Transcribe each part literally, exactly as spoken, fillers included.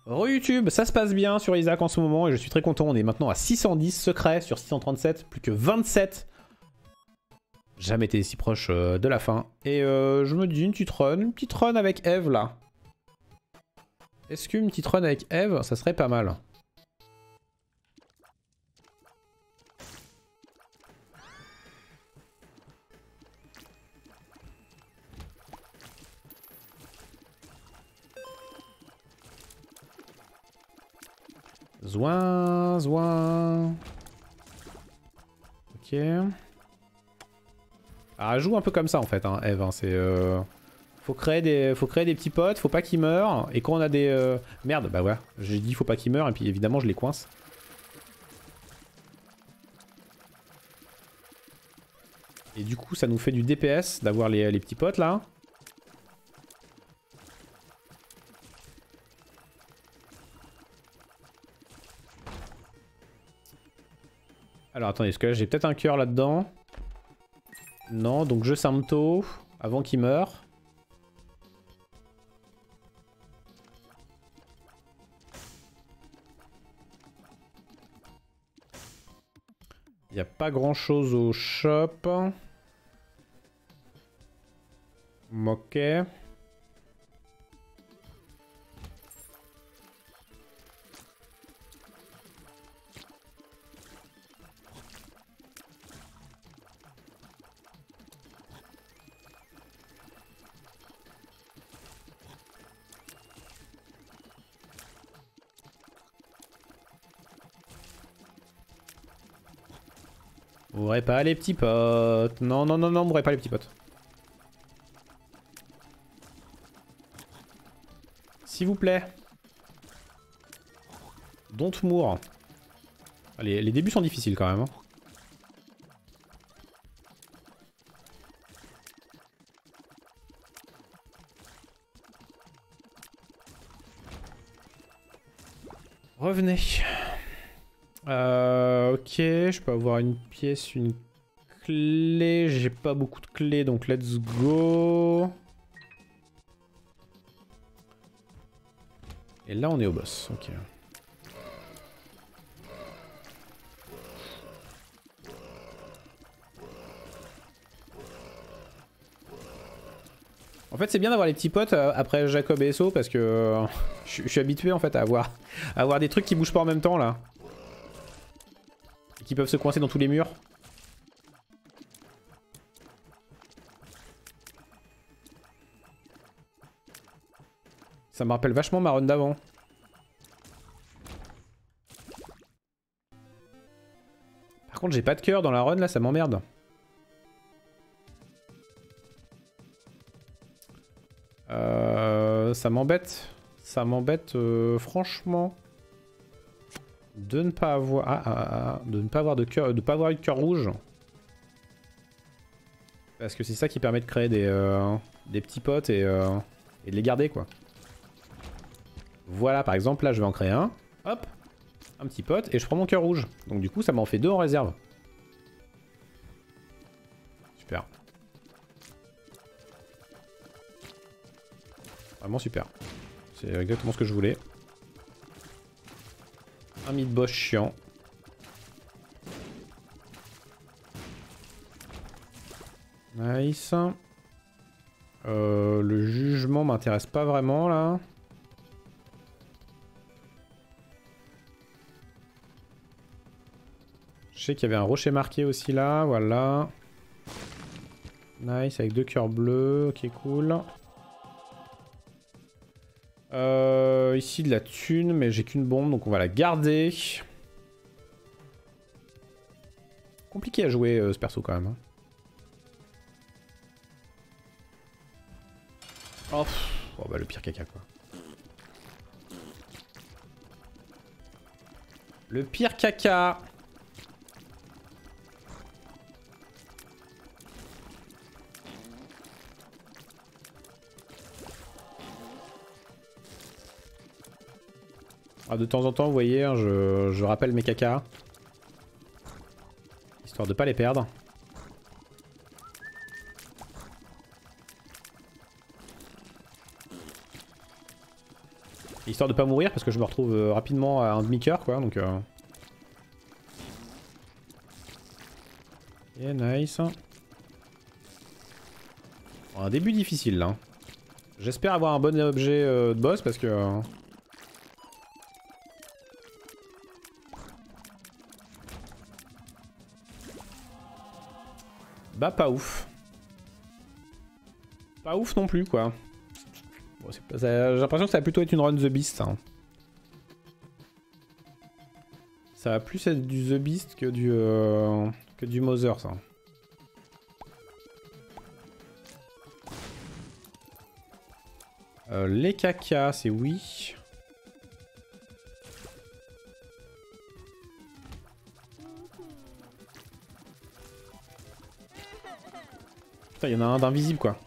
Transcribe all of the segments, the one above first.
Re-YouTube, ça se passe bien sur Isaac en ce moment et je suis très content. On est maintenant à six cent dix secrets sur six cent trente-sept, plus que vingt-sept. Jamais été si proche euh, de la fin. Et euh, je me dis une petite run, une petite run avec Eve là. Est-ce qu'une petite run avec Eve, ça serait pas mal? Zouin, zouin. Ok. Ah, elle joue un peu comme ça en fait, hein, Eve. Hein, c'est, euh... faut créer des, faut créer des petits potes, faut pas qu'ils meurent. Et quand on a des, euh... merde, bah ouais, j'ai dit faut pas qu'ils meurent et puis évidemment je les coince. Et du coup, ça nous fait du D P S d'avoir les, les petits potes là. Alors attendez, est-ce que là j'ai peut-être un cœur là-dedans? Non, donc je Samto avant qu'il meure. Il n'y a pas grand-chose au shop. Ok. Mourrez pas les petits potes. Non, non, non, non, mourrez pas les petits potes. S'il vous plaît. Don't mour. Les, les débuts sont difficiles quand même. Hein. Revenez. Euh, ok, je peux avoir une pièce, une clé. J'ai pas beaucoup de clés, donc let's go. Et là, on est au boss. Ok. En fait, c'est bien d'avoir les petits potes euh, après Jacob et So parce que euh, je, je suis habitué en fait à avoir, à avoir des trucs qui bougent pas en même temps là. Et qui peuvent se coincer dans tous les murs. Ça me rappelle vachement ma run d'avant. Par contre, j'ai pas de cœur dans la run là, ça m'emmerde. Euh, ça m'embête. Ça m'embête euh, franchement de ne pas avoir ah, ah, ah, de ne pas avoir de cœur, de pas avoir eu de cœur rouge. Parce que c'est ça qui permet de créer des, euh, des petits potes et, euh, et de les garder quoi. Voilà, par exemple, là je vais en créer un. Hop, un petit pote et je prends mon cœur rouge. Donc du coup, ça m'en fait deux en réserve. Super. Vraiment super. C'est exactement ce que je voulais. Un mid-boss chiant. Nice. Euh, le jugement m'intéresse pas vraiment là. Je sais qu'il y avait un rocher marqué aussi là, voilà. Nice, avec deux cœurs bleus, ok cool. Euh, ici de la thune, mais j'ai qu'une bombe, donc on va la garder. Compliqué à jouer euh, ce perso quand même. Hein. Oh, pff, oh bah le pire caca quoi. Le pire caca. Ah, de temps en temps, vous voyez, hein, je, je rappelle mes cacas. Histoire de pas les perdre. histoire de pas mourir parce que je me retrouve euh, rapidement à un demi-cœur quoi donc... Euh... Yeah, nice. Bon, un début difficile là. J'espère avoir un bon objet euh, de boss parce que... Euh... Bah pas ouf. Pas ouf non plus quoi. Bon, j'ai l'impression que ça va plutôt être une run The Beast. Hein. Ça va plus être du The Beast que du, euh, que du Mother ça. Euh, les caca c'est oui. Putain, il y en a un d'invisible quoi.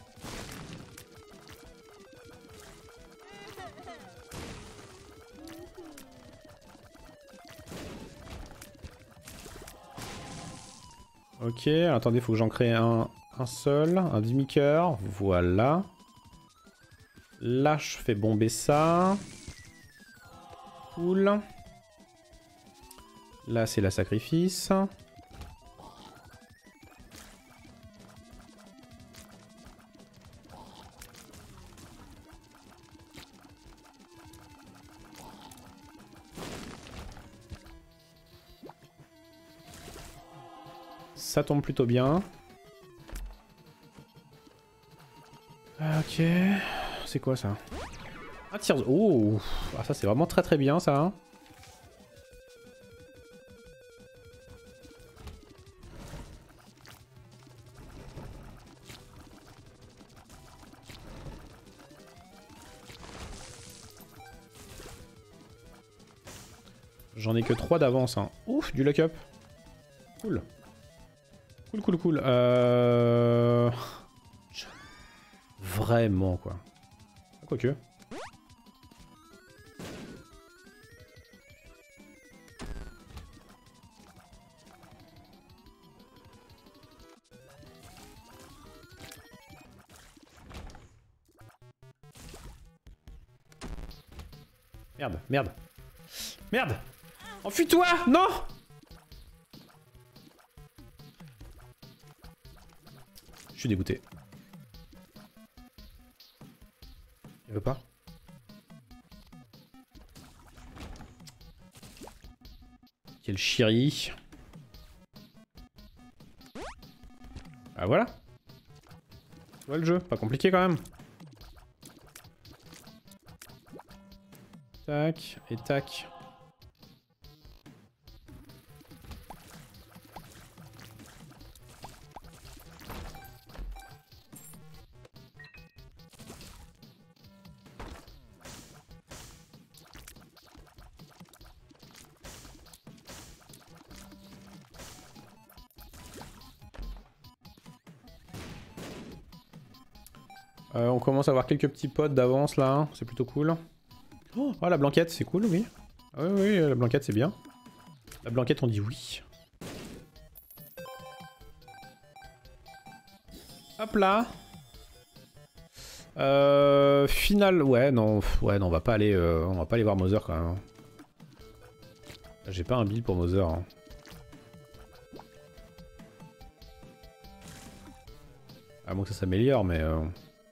Ok, attendez, faut que j'en crée un, un seul, un demi-cœur, voilà. Là, je fais bomber ça. Cool. Là, c'est la sacrifice. Ça tombe plutôt bien. Ok. C'est quoi ça? Ah, Tears. Oh, ah, ça c'est vraiment très très bien ça. Hein. J'en ai que trois d'avance. Hein. Ouf, du luck up. Cool. Cool, cool, cool. Euh... Vraiment, quoi. Quoique. Merde, merde. Merde! Enfuis-toi! Non! Je suis dégoûté. Il veut pas? Quel chéri. Ah voilà. Tu vois le jeu, pas compliqué quand même. Tac, et tac. Euh, on commence à avoir quelques petits potes d'avance là, hein. C'est plutôt cool. Oh, la blanquette, c'est cool, oui. Ah oui, oui, la blanquette, c'est bien. La blanquette, on dit oui. Hop là. Euh, final, ouais, non, ouais, non, on va pas aller, euh, on va pas aller voir Mother quand même. J'ai pas un build pour Mother. Hein. À moins que ça s'améliore, mais. Euh...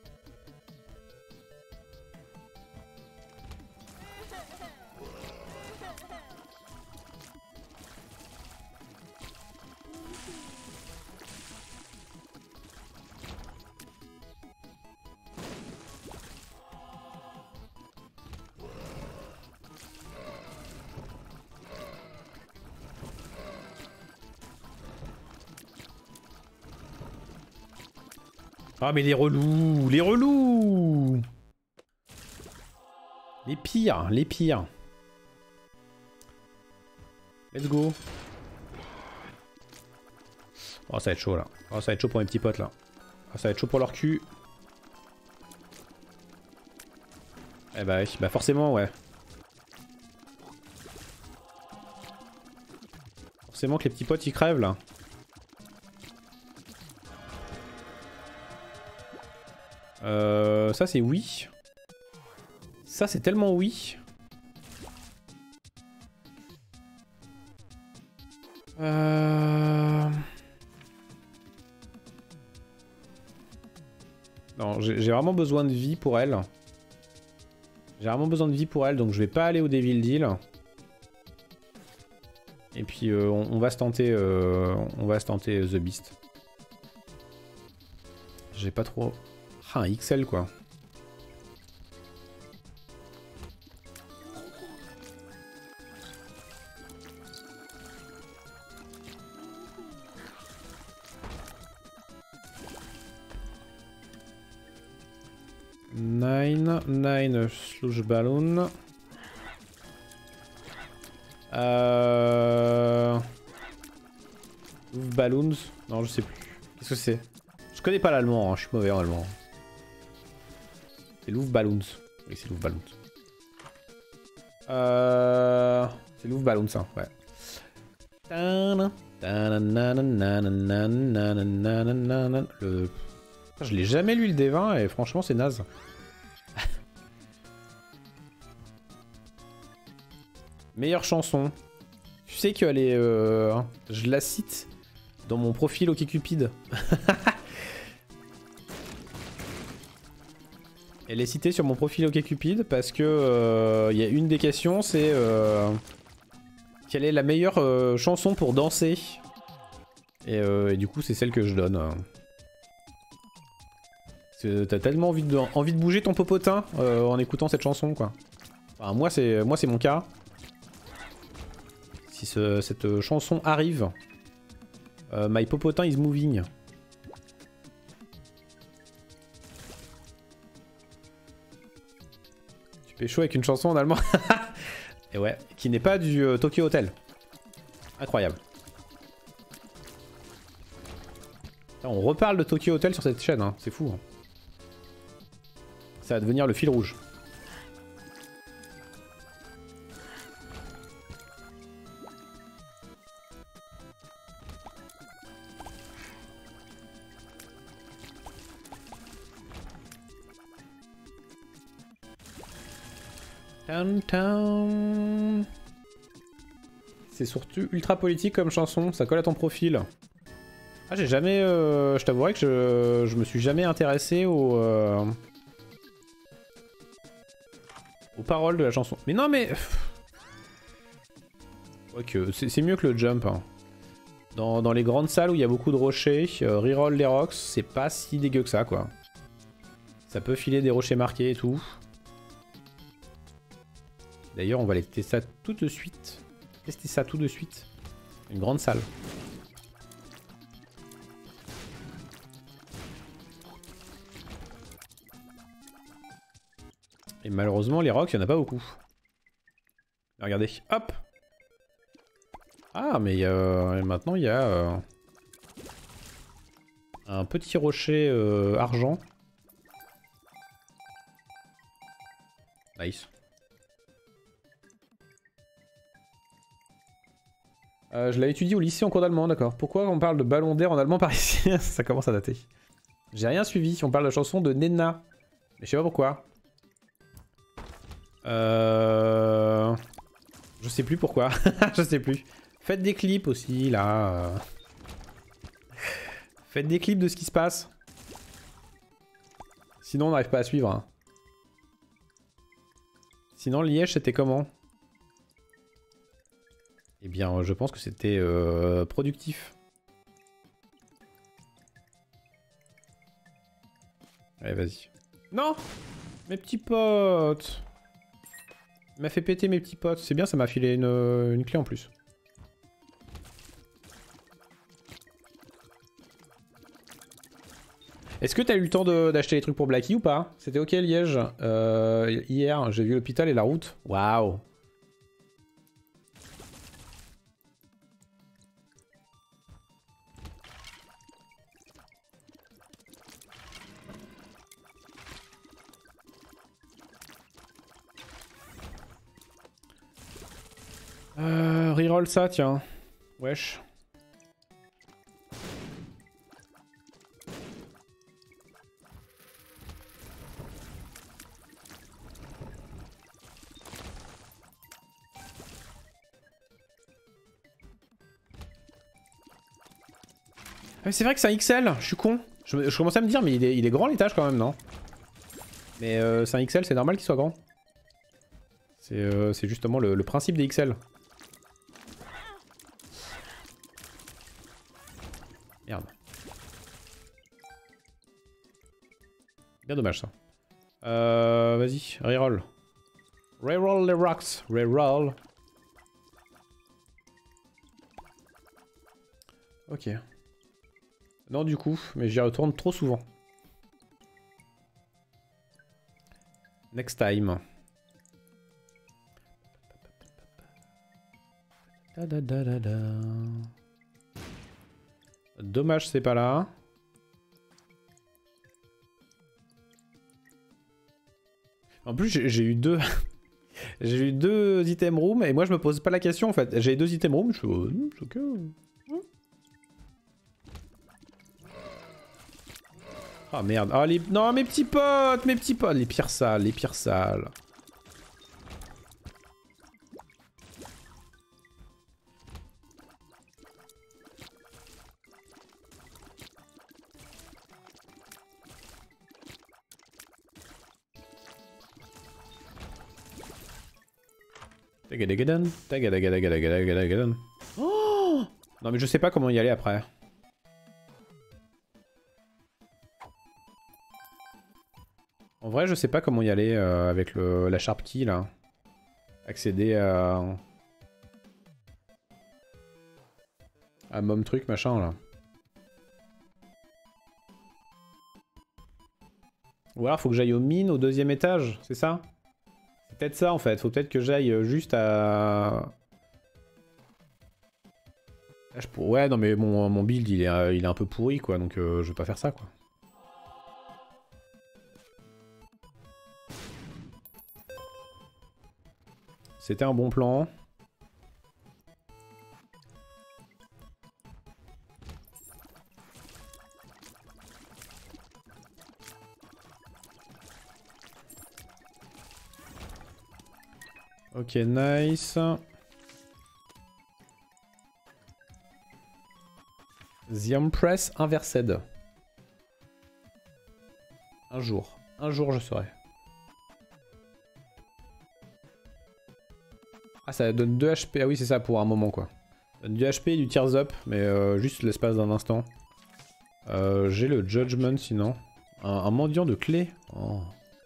Ah mais les relous, les relous, les pires, les pires. Let's go. Oh ça va être chaud là. Oh ça va être chaud pour mes petits potes là. Oh, ça va être chaud pour leur cul. Eh bah oui, bah forcément ouais. Forcément que les petits potes ils crèvent là. Euh, ça c'est oui. Ça c'est tellement oui. Euh... Non, j'ai vraiment besoin de vie pour elle. J'ai vraiment besoin de vie pour elle, donc je vais pas aller au Devil Deal. Et puis euh, on, on va se tenter, euh, on va se tenter The Beast. J'ai pas trop... Ah, un X L quoi. nine, nine slush balloon. Euh... Balloons. Non, je sais plus. Qu'est-ce que c'est? Je connais pas l'allemand, hein. Je suis mauvais en allemand. C'est Louvre Balloons. Oui, c'est Louvre Balloons. Euh... C'est Louvre Balloons, hein, ouais. Le... Je l'ai jamais lu le D vingt et franchement c'est naze. Meilleure chanson. Tu sais qu'elle est... Euh... Je la cite dans mon profil OkCupid. Elle est citée sur mon profil OkCupid parce que euh, y a une des questions, c'est euh, quelle est la meilleure euh, chanson pour danser. Et, euh, et du coup, c'est celle que je donne. T'as tellement envie de, envie de bouger ton popotin euh, en écoutant cette chanson, quoi. Enfin, moi, c'est moi, c'est mon cas. Si ce, cette chanson arrive, euh, my popotin is moving. Pécho avec une chanson en allemand. Et ouais, qui n'est pas du euh, Tokyo Hotel. Incroyable. Putain, on reparle de Tokyo Hotel sur cette chaîne, hein. C'est fou. Hein. Ça va devenir le fil rouge. C'est surtout ultra politique comme chanson, ça colle à ton profil. Ah, j'ai jamais... Euh, je t'avouerai que je, je me suis jamais intéressé au, euh, aux paroles de la chanson. Mais non mais... Ok, c'est mieux que le jump. Hein. Dans, dans les grandes salles où il y a beaucoup de rochers, euh, reroll les rocks, c'est pas si dégueu que ça quoi. Ça peut filer des rochers marqués et tout. D'ailleurs, on va aller tester ça tout de suite. Tester ça tout de suite. Une grande salle. Et malheureusement, les rocks, il n'y en a pas beaucoup. Regardez, hop! Ah, mais euh, maintenant, il y a euh, un petit rocher euh, argent. Nice. Euh, je l'ai étudié au lycée en cours d'allemand, d'accord. Pourquoi on parle de ballon d'air en allemand par ici? Ça commence à dater. J'ai rien suivi, on parle de la chanson de Nena. Mais je sais pas pourquoi. Euh... Je sais plus pourquoi. Je sais plus. Faites des clips aussi, là. Faites des clips de ce qui se passe. Sinon, on n'arrive pas à suivre. Hein. Sinon, Liège, c'était comment? Eh bien, je pense que c'était euh, productif. Allez, vas-y. Non! Mes petits potes! Il m'a fait péter mes petits potes. C'est bien, ça m'a filé une, une clé en plus. Est-ce que t'as eu le temps d'acheter les trucs pour Blacky ou pas? C'était ok Liège. Euh, hier, j'ai vu l'hôpital et la route. Waouh! Euh, reroll ça, tiens. Wesh. Ah, c'est vrai que c'est un X L, je suis con. Je, je commençais à me dire, mais il est, il est grand l'étage quand même, non? Mais euh, c'est un X L, c'est normal qu'il soit grand. C'est euh, justement le, le principe des X L. Merde. Bien dommage ça. Euh, Vas-y, reroll. Reroll les rocks. Reroll. Ok. Non du coup, mais j'y retourne trop souvent. Next time. Da da da da da. Dommage c'est pas là. En plus j'ai eu deux... j'ai eu deux item room et moi je me pose pas la question en fait. J'ai deux item room, je suis oh, ok. Ah merde, ah les... non mes petits potes, mes petits potes, les pires salles, les pires salles. Oh non mais je sais pas comment y aller après. En vrai je sais pas comment y aller euh, avec le, la Sharp Key là. Accéder à... à Mom truc machin là. Ou alors faut que j'aille aux mines au deuxième étage, c'est ça? C'est peut-être ça en fait, faut peut-être que j'aille juste à... Là, je pour... Ouais non mais mon, mon build il est, il est un peu pourri quoi, donc euh, je vais pas faire ça quoi. C'était un bon plan. Ok, nice. The Empress Inversed. Un jour. Un jour je serai. Ah ça donne deux H P, ah oui c'est ça pour un moment quoi. Ça donne du H P et du Tears Up, mais euh, juste l'espace d'un instant. Euh, J'ai le Judgment sinon. Un, un mendiant de clé. Oh.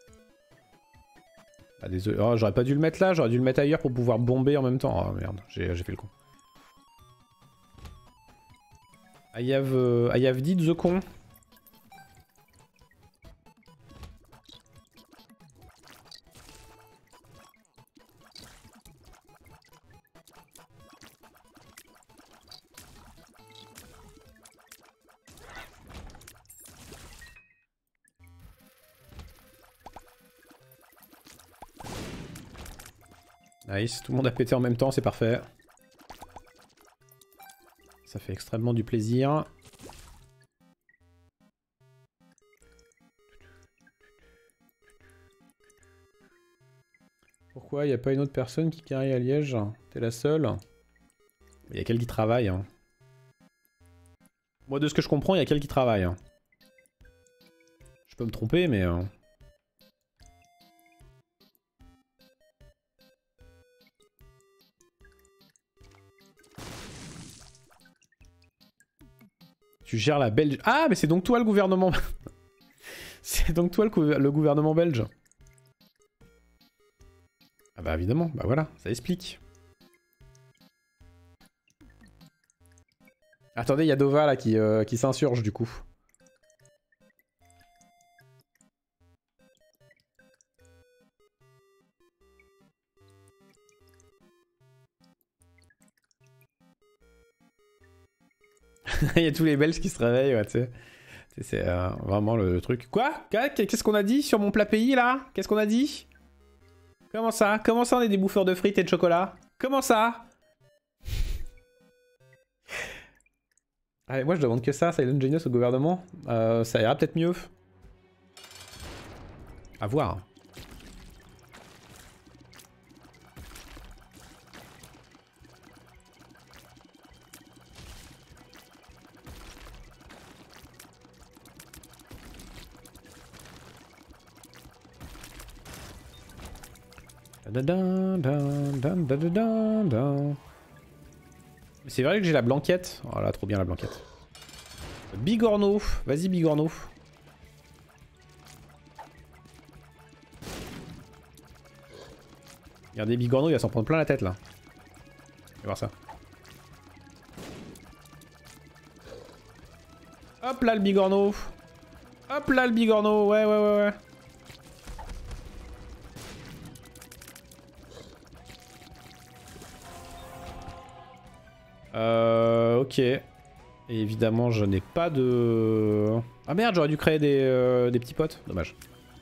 Ah désolé, oh, j'aurais pas dû le mettre là, j'aurais dû le mettre ailleurs pour pouvoir bomber en même temps. Oh merde, j'ai fait le con. I have, uh, I have did the con. Nice, tout le monde a pété en même temps, c'est parfait. Ça fait extrêmement du plaisir. Pourquoi il n'y a pas une autre personne qui carry à Liège? T'es la seule? Il y a qu'elle qui travaille. Hein. Moi de ce que je comprends, il y a qu'elle qui travaille. Hein. Je peux me tromper mais... Euh... Tu gères la Belge... Ah mais c'est donc toi le gouvernement... C'est donc toi le, gouver le gouvernement belge. Ah bah évidemment, bah voilà, ça explique. Attendez, il y a Dova là qui, euh, qui s'insurge du coup. Il y a tous les Belges qui se réveillent, ouais, tu sais. C'est euh, vraiment le, le truc. Quoi? Qu'est-ce qu'on a dit sur mon plat pays là? Qu'est-ce qu'on a dit? Comment ça? Comment ça on est des bouffeurs de frites et de chocolat? Comment ça? Allez, moi je demande que ça, Silent Genius au gouvernement. Euh, ça ira peut-être mieux. À voir. C'est vrai que j'ai la blanquette. Oh là, trop bien la blanquette. Bigorneau. Vas-y, Bigorneau. Regardez, Bigorneau, il va s'en prendre plein la tête là. On va voir ça. Hop là le Bigorneau. Hop là le Bigorneau. Ouais, ouais, ouais, ouais. Euh, ok. Et évidemment, je n'ai pas de... Ah merde, j'aurais dû créer des, euh, des petits potes. Dommage.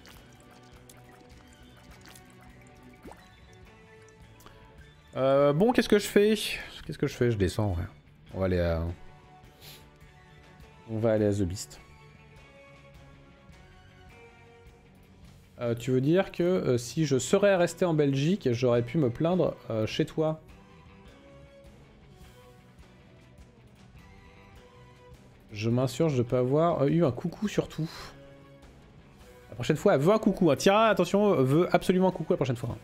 Euh, bon, qu'est-ce que je fais? Qu'est-ce que je fais? Je descends, ouais. On va aller à... On va aller à The Beast. Euh, tu veux dire que euh, si je serais resté en Belgique, j'aurais pu me plaindre euh, chez toi? Je m'insurge de ne pas avoir eu un coucou surtout. La prochaine fois, elle veut un coucou. Hein. Tira, attention, veut absolument un coucou la prochaine fois. Hein.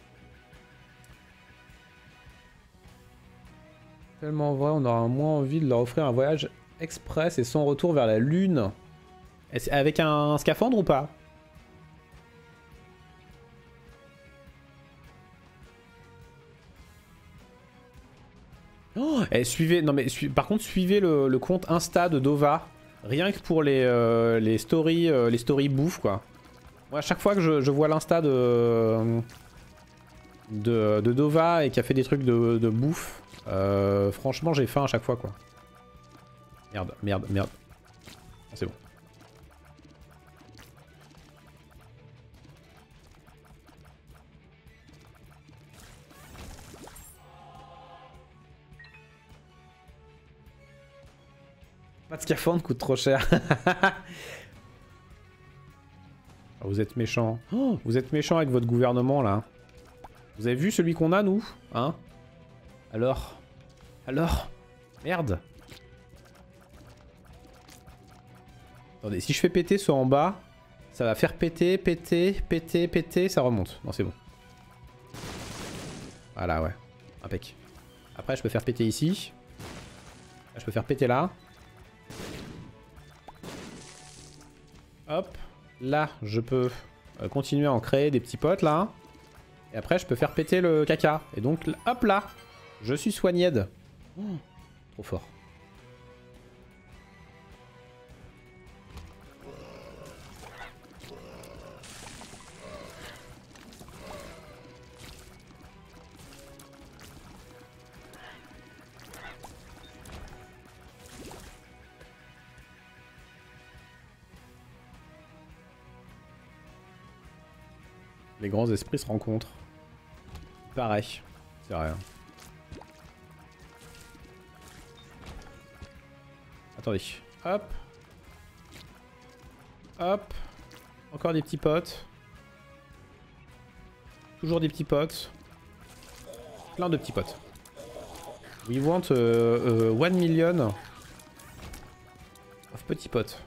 Tellement vrai, on aura moins envie de leur offrir un voyage express et sans retour vers la Lune. Avec un scaphandre ou pas? Oh, et suivez, non mais su, par contre suivez le, le compte Insta de Dova, rien que pour les, euh, les stories, euh, les stories bouffe quoi. Moi à chaque fois que je, je vois l'Insta de, de de Dova et qui a fait des trucs de, de bouffe, euh, franchement j'ai faim à chaque fois quoi. Merde, merde, merde. Ah, c'est bon. Pas de scaphandre coûte trop cher. Oh, vous êtes méchant. Oh, vous êtes méchant avec votre gouvernement là. Vous avez vu celui qu'on a nous? Hein? Alors? Alors? Merde. Attendez, si je fais péter ceux en bas, ça va faire péter, péter, péter, péter, ça remonte. Non, c'est bon. Voilà, ouais. Impec. Après, je peux faire péter ici. Là, je peux faire péter là. Hop. Là, je peux euh, continuer à en créer des petits potes, là. Et après, je peux faire péter le caca. Et donc, hop là. Je suis soigné. Oh, trop fort. Les grands esprits se rencontrent. Pareil. C'est rien. Attendez. Hop. Hop. Encore des petits potes. Toujours des petits potes. Plein de petits potes. We want uh, uh, one million of petits potes.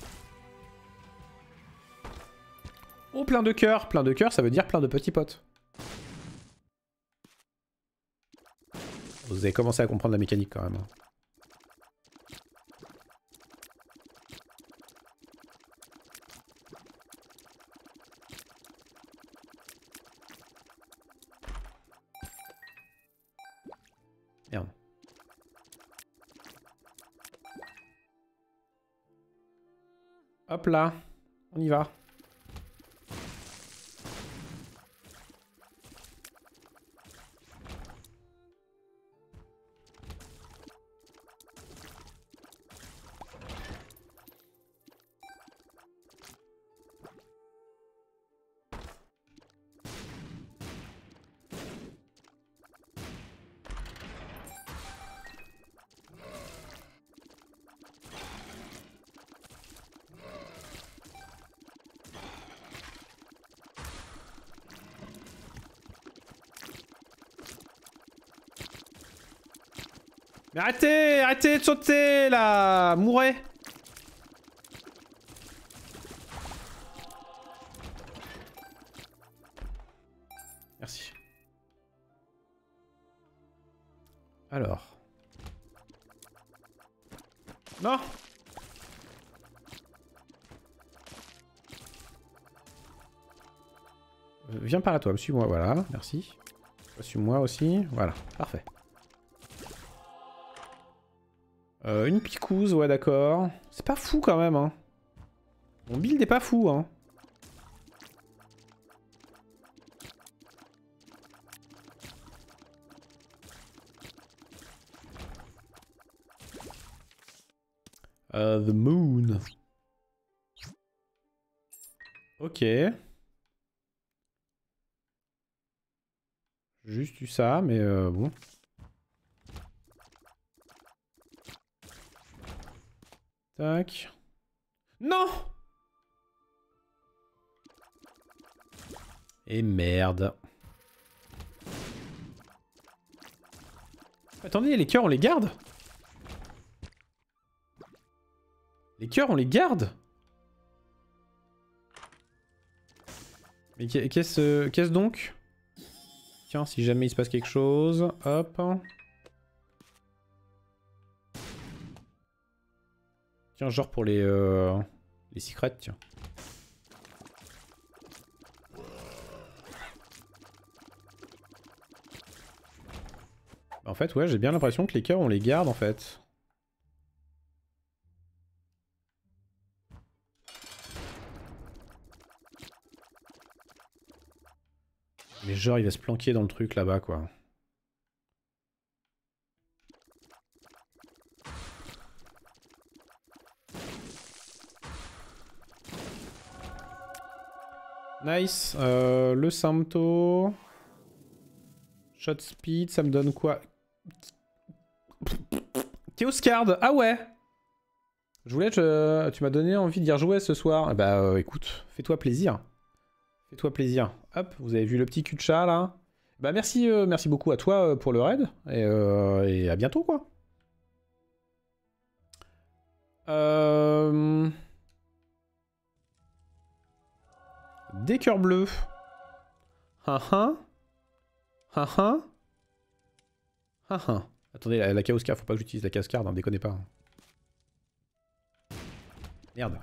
Oh, plein de cœurs. Plein de cœurs, ça veut dire plein de petits potes. Vous avez commencé à comprendre la mécanique quand même. Merde. Hop là. On y va. Mais arrêtez, arrêtez de sauter là, mourrez. Merci. Alors. Non! Viens par là toi, suis-moi, voilà, merci. Suis-moi aussi, voilà, parfait. Euh, une picouse, ouais d'accord. C'est pas fou quand même, hein. Mon build est pas fou, hein. Uh, the moon. Ok. Juste eu ça, mais euh, bon. Tac. Non! Et merde. Attendez, les cœurs on les garde? Les cœurs on les garde? Mais qu'est-ce qu'est-ce donc? Tiens, si jamais il se passe quelque chose, hop. Tiens, genre pour les euh, les secrets, tiens. En fait, ouais, j'ai bien l'impression que les cœurs on les garde en fait. Mais genre il va se planquer dans le truc là-bas quoi. Nice. Euh, le Samto. Shot speed, ça me donne quoi? Chaos Card. Ah ouais. Je voulais, je... tu m'as donné envie d'y rejouer ce soir. Bah euh, écoute, fais-toi plaisir. Fais-toi plaisir. Hop, vous avez vu le petit cul de chat là. Bah merci, euh, merci beaucoup à toi euh, pour le raid. Et, euh, et à bientôt quoi. Euh... Des cœurs bleus. Ah ah. Ah ah. Ah ah. Attendez, la, la Chaos Card, faut pas que j'utilise la Chaos Card, ne déconnez pas. Merde.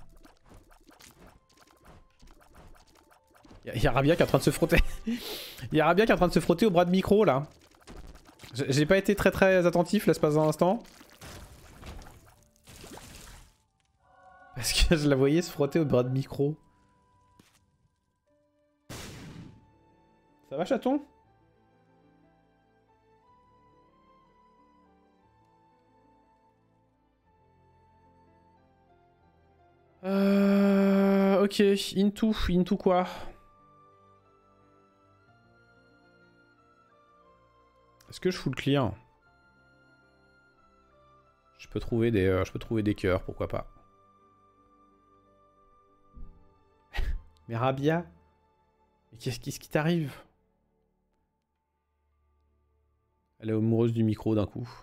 Il y a Rabia qui est en train de se frotter. Il y a Rabia qui est en train de se frotter au bras de micro là. J'ai pas été très très attentif l'espace d'un instant. Parce que je la voyais se frotter au bras de micro. Ça va chaton? Euh... Ok, into, into quoi? Est-ce que je fous le clear? Je peux trouver des, euh, je peux trouver des cœurs, pourquoi pas. Mais Rabia? Mais qu'est-ce qui t'arrive? Elle est amoureuse du micro d'un coup.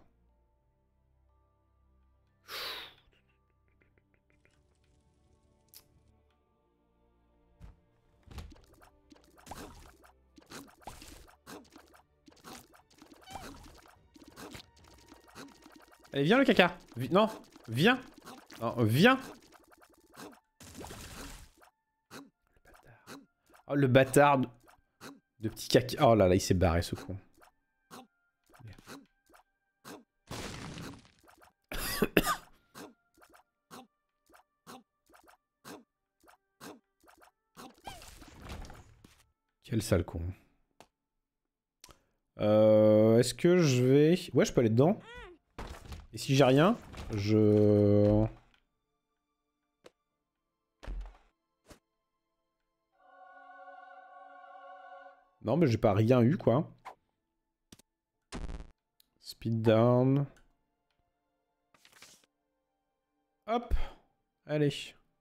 Allez, viens le caca. Vi non, viens. Non, viens. Oh, le bâtard de, de petit caca. Oh là là, il s'est barré ce con. Quel sale con. Euh, Est-ce que je vais... Ouais, je peux aller dedans. Et si j'ai rien, je... Non, mais j'ai pas rien eu, quoi. Speed down. Hop. Allez.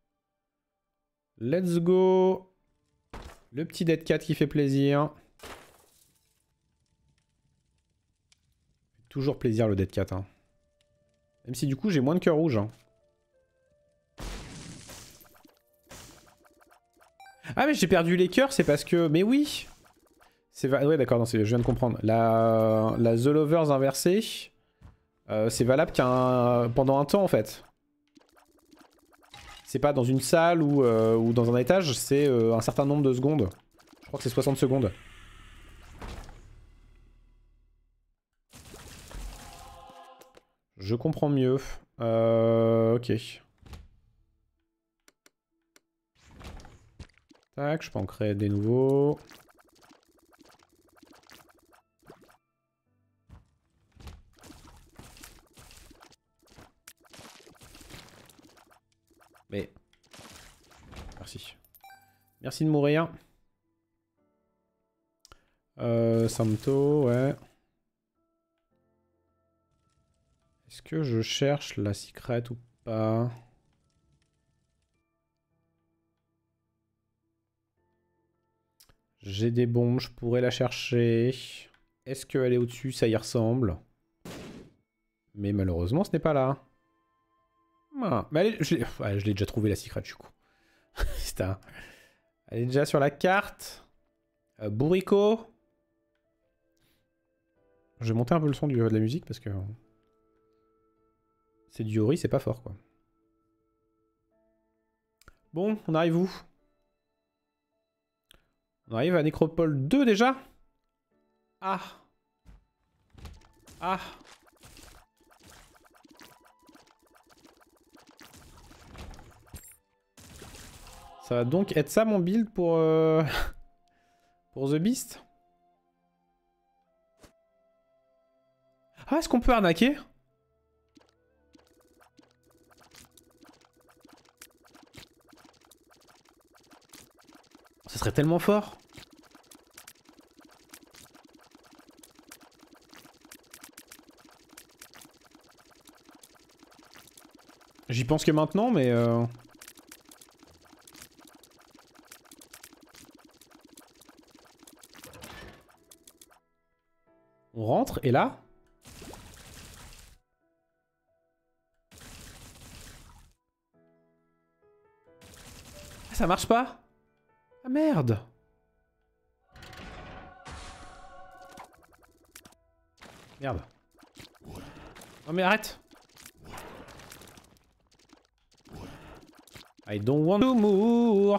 Let's go. Le petit Dead Cat qui fait plaisir. Toujours plaisir le Dead Cat, hein. Même si du coup j'ai moins de cœur rouge. Hein. Ah mais j'ai perdu les cœurs, c'est parce que... Mais oui. C'est ouais, d'accord, je viens de comprendre. La, la The Lovers inversée, euh, c'est valable qu'un pendant un temps en fait. C'est pas dans une salle ou, euh, ou dans un étage, c'est euh, un certain nombre de secondes. Je crois que c'est soixante secondes. Je comprends mieux. Euh, ok. Tac, je peux en créer des nouveaux. Mais... Merci. Merci de mourir. Euh, Santo, ouais. Est-ce que je cherche la secret ou pas? J'ai des bombes, je pourrais la chercher. Est-ce qu'elle est au-dessus? Ça y ressemble. Mais malheureusement, ce n'est pas là. Ah, mais elle est... je l'ai ouais, déjà trouvé la secret du coup. un... Elle est déjà sur la carte. Euh, Bourrico. Je vais monter un peu le son du... de la musique parce que... C'est du Yori, c'est pas fort quoi. Bon, on arrive où? On arrive à Nécropole deux déjà? Ah. Ah. Ça va donc être ça mon build pour... Euh... pour The Beast? Ah, est-ce qu'on peut arnaquer? Ça serait tellement fort. J'y pense que maintenant, mais... Euh... On rentre, et là... Ah, ça marche pas? Ah merde! Merde. Non mais arrête! I don't want to move!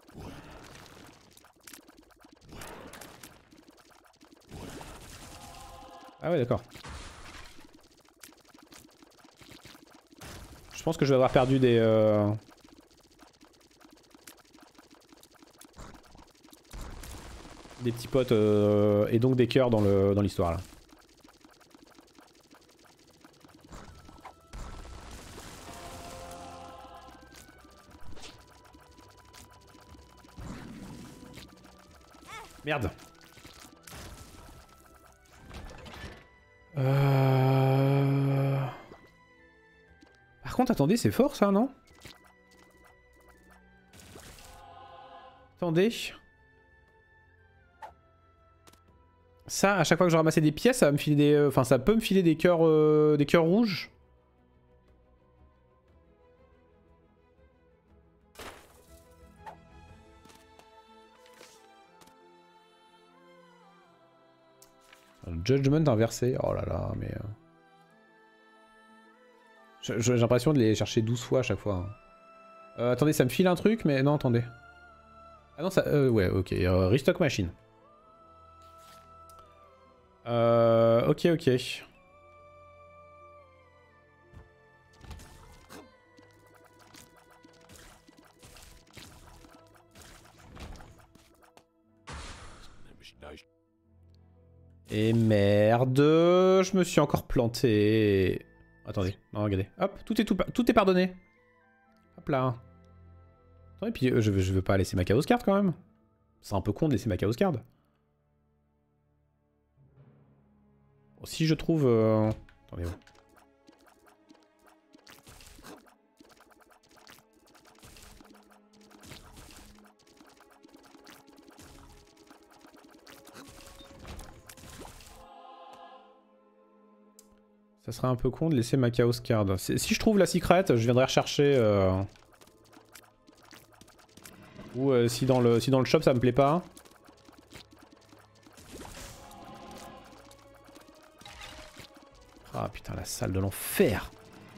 Ah ouais d'accord. Je pense que je vais avoir perdu des... Euh... des petits potes euh, et donc des cœurs dans le dans l'histoire là. Merde. Euh... Par contre, attendez, c'est fort ça, non? Attendez. Ça, à chaque fois que je ramassais des pièces, ça va me filer des, enfin, ça peut me filer des cœurs, euh, des cœurs rouges. Judgment inversé. Oh là là, mais... Euh... J'ai l'impression de les chercher douze fois à chaque fois. Hein. Euh, attendez, ça me file un truc, mais... Non, attendez. Ah non, ça... Euh, ouais, ok. Euh, restock machine. Euh... Ok, ok. Et merde, je me suis encore planté. Attendez, non, regardez. Hop, tout est, tout, tout est pardonné. Hop là. Attendez, puis euh, je, veux, je veux pas laisser ma chaos card quand même. C'est un peu con de laisser ma chaos card. Bon, si je trouve... Euh... Attendez, oh. Ça serait un peu con de laisser ma chaos card. Si je trouve la secret, je viendrai rechercher... Euh... Ou euh, si, dans le, si dans le shop ça me plaît pas. Ah putain, la salle de l'enfer.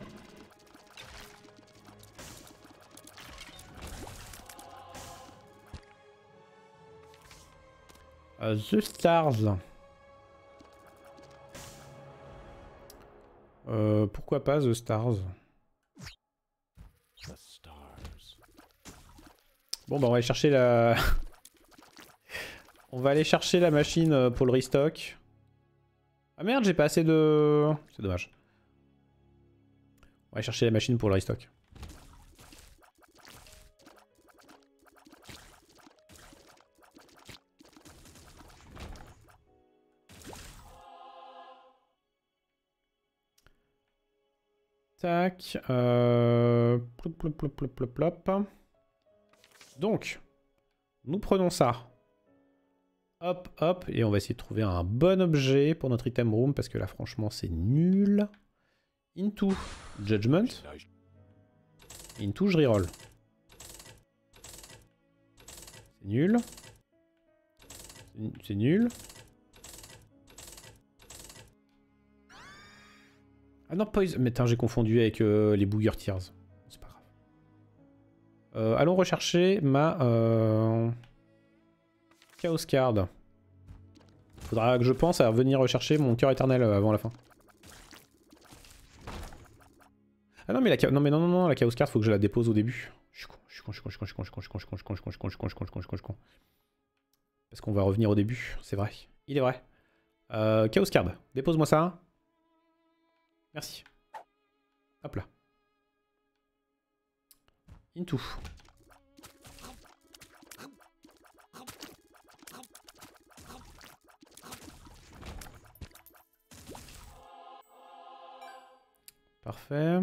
Uh, The Stars. Euh, pourquoi pas The Stars? Bon bah on va aller chercher la... on va aller chercher la machine pour le restock. Ah merde, j'ai pas assez de... C'est dommage. On va aller chercher la machine pour le restock. Tac. Euh... Plop, plop, plop, plop, plop, plop. Donc, nous prenons ça. Hop, hop. Et on va essayer de trouver un bon objet pour notre item room. Parce que là, franchement, c'est nul. Into Judgment. Into, je reroll. C'est nul. C'est nul. Ah non, Poison. Mais attends, j'ai confondu avec euh, les Booger Tears. C'est pas grave. Euh, allons rechercher ma euh... Chaos Card. Faudra que je pense à venir rechercher mon cœur éternel avant la fin. Ah non mais la non mais non non non la Chaos Card faut que je la dépose au début. Je suis con, je suis con, je suis con, je suis con, je suis con, je suis con, je suis con, je suis con, je suis con, je suis con, je suis con, je suis con, je suis con. Parce qu'on va revenir au début, c'est vrai. Il est vrai. Euh, Chaos Card, dépose-moi ça. Merci. Hop là. Into. Parfait.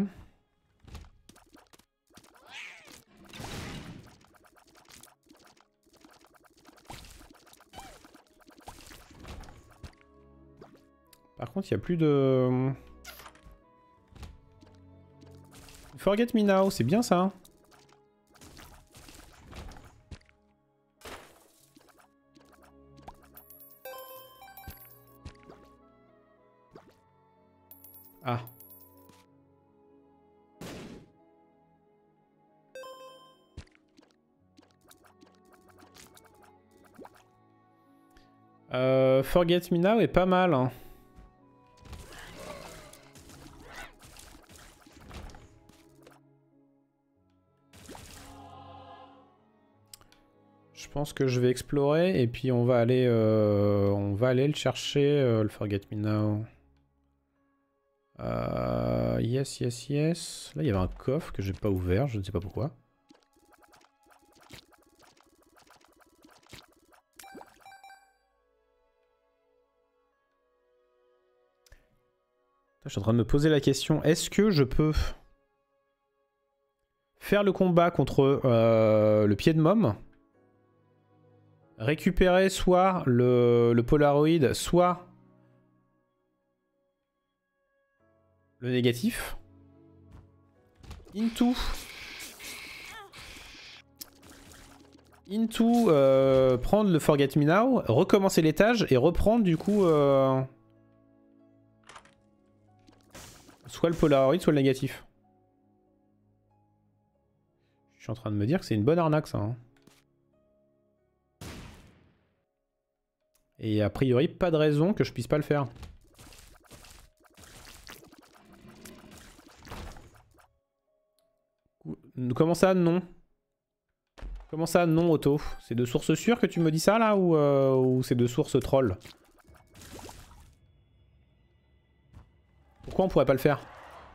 Par contre, il n'y a plus de... Forget Me Now, c'est bien ça. Ah. Euh, Forget Me Now est pas mal. Hein. Je pense que je vais explorer et puis on va aller, euh, on va aller le chercher, euh, le Forget Me Now. Euh, yes, yes, yes. Là, il y avait un coffre que j'ai pas ouvert, je ne sais pas pourquoi. Je suis en train de me poser la question, est-ce que je peux faire le combat contre euh, le pied de môme, récupérer soit le, le Polaroid, soit le négatif. Into. Into euh, prendre le Forget Me Now, recommencer l'étage et reprendre du coup euh, soit le Polaroid, soit le négatif. Je suis en train de me dire que c'est une bonne arnaque ça. Hein. Et a priori, pas de raison que je puisse pas le faire. Comment ça, non? Comment ça, non, Otto? C'est de source sûre que tu me dis ça, là? Ou, euh, ou c'est de source troll? Pourquoi on pourrait pas le faire?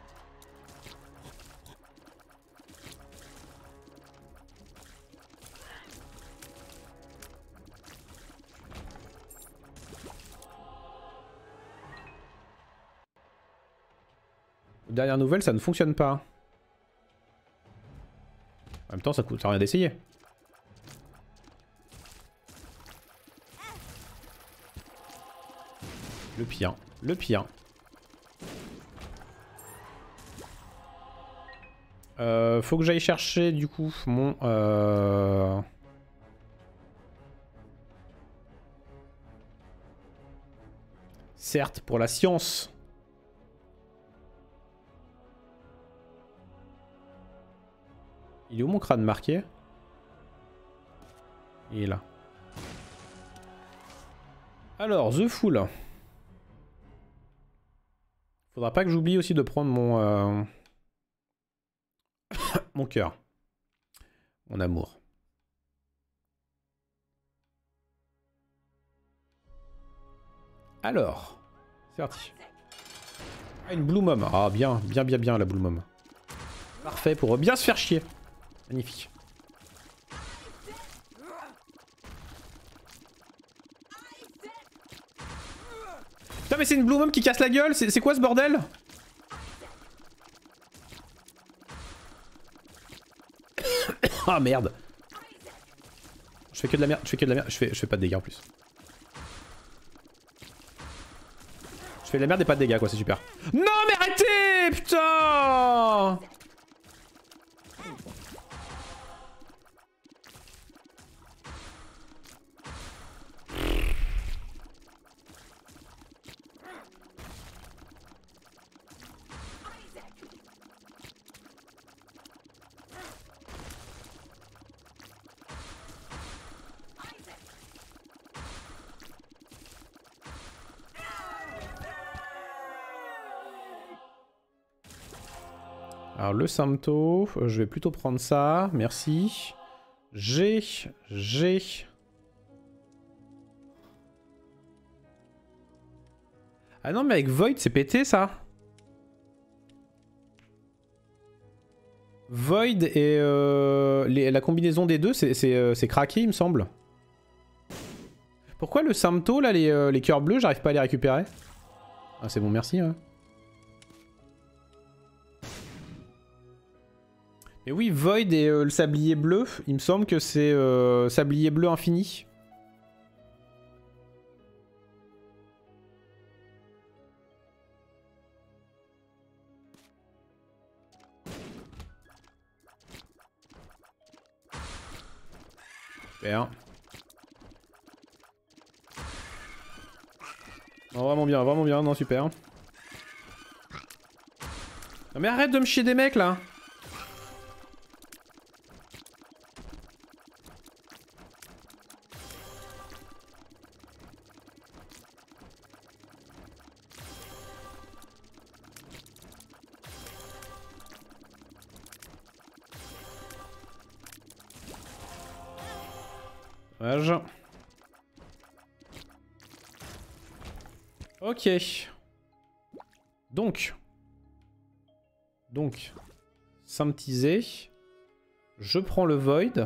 Dernière nouvelle, ça ne fonctionne pas. En même temps, ça coûte rien d'essayer. Le pire, le pire. Euh, faut que j'aille chercher du coup mon... Euh... Certes, pour la science. Il est où mon crâne marqué? Il est là. Alors, The Fool. Faudra pas que j'oublie aussi de prendre mon... Euh... mon cœur. Mon amour. Alors, c'est parti. Ah, une Blue Mom. Ah, bien, bien, bien, bien la Blue Mom. Parfait pour bien se faire chier. Magnifique. Putain, mais c'est une Blue Mom qui casse la gueule. C'est quoi ce bordel? Ah merde. Je fais que de la merde. Je fais que de la merde. Je fais, je fais pas de dégâts en plus. Je fais de la merde et pas de dégâts quoi, c'est super. Non mais arrêtez, putain. Alors le Samto, je vais plutôt prendre ça, merci. J'ai, j'ai... Ah non mais avec Void c'est pété ça. Void et euh, les, la combinaison des deux c'est euh, craqué il me semble. Pourquoi le Samto là, les, euh, les cœurs bleus, j'arrive pas à les récupérer? Ah c'est bon merci ouais. Mais oui, Void et euh, le sablier bleu, il me semble que c'est euh, sablier bleu infini. Super. Non, vraiment bien, vraiment bien, non super. Non mais arrête de me chier des mecs là. Dommage. Ok. Donc. Donc. Symptiser. Je prends le Void.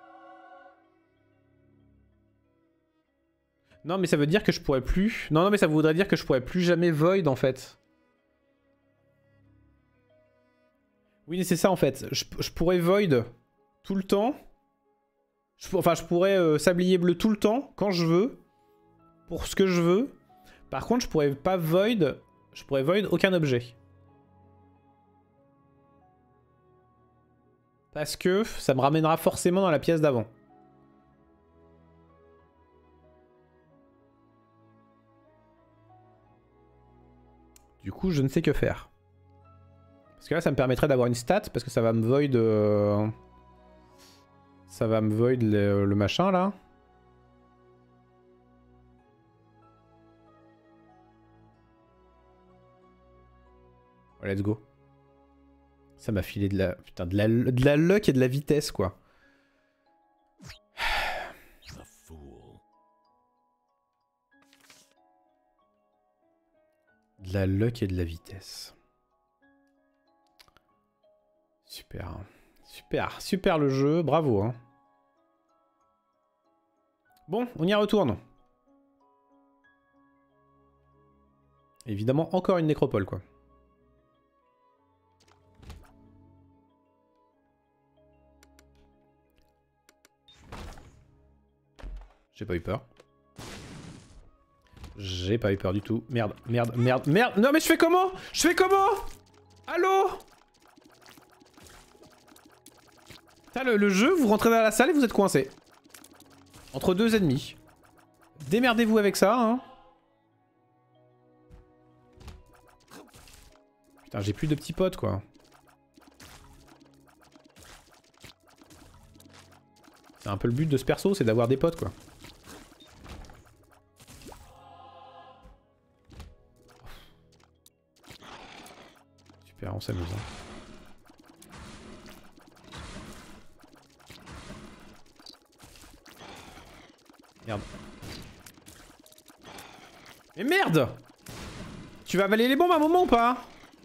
Non mais ça veut dire que je pourrais plus... Non non mais ça voudrait dire que je pourrais plus jamais Void en fait. Oui mais c'est ça en fait. Je, je pourrais Void tout le temps. Je, enfin je pourrais euh, sablier bleu tout le temps quand je veux. Pour ce que je veux. Par contre je pourrais pas Void... Je pourrais Void aucun objet. Parce que ça me ramènera forcément dans la pièce d'avant. Du coup, je ne sais que faire. Parce que là, ça me permettrait d'avoir une stat, parce que ça va me void... Euh... Ça va me void le, le machin, là. Oh, let's go. Ça m'a filé de la... Putain, de la, de la luck et de la vitesse, quoi. De la luck et de la vitesse. Super. Super. Super le jeu. Bravo. Hein. Bon, on y retourne. Évidemment, encore une nécropole, quoi. J'ai pas eu peur. J'ai pas eu peur du tout. Merde, merde, merde, merde. Non mais je fais comment? Je fais comment? Allô? Putain, le, le jeu, vous rentrez dans la salle et vous êtes coincé. Entre deux ennemis. Démerdez-vous avec ça, hein. Putain, j'ai plus de petits potes, quoi. C'est un peu le but de ce perso, c'est d'avoir des potes quoi. Super, on s'amuse. Hein. Merde. Mais merde! Tu vas avaler les bombes à un moment ou pas?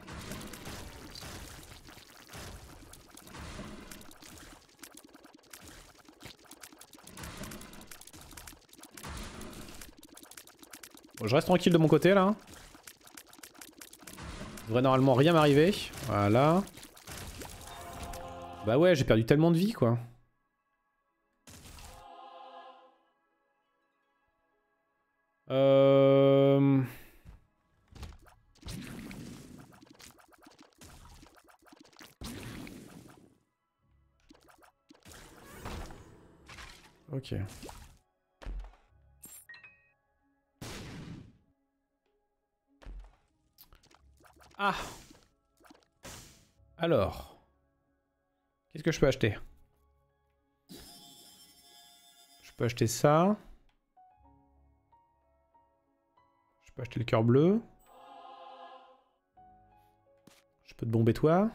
Bon, je reste tranquille de mon côté là. Il devrait normalement rien m'arriver. Voilà. Bah ouais, j'ai perdu tellement de vie quoi. Euh... Ok. Ah. Alors. Qu'est-ce que je peux acheter? Je peux acheter ça. Je peux acheter le cœur bleu. Je peux te bomber toi.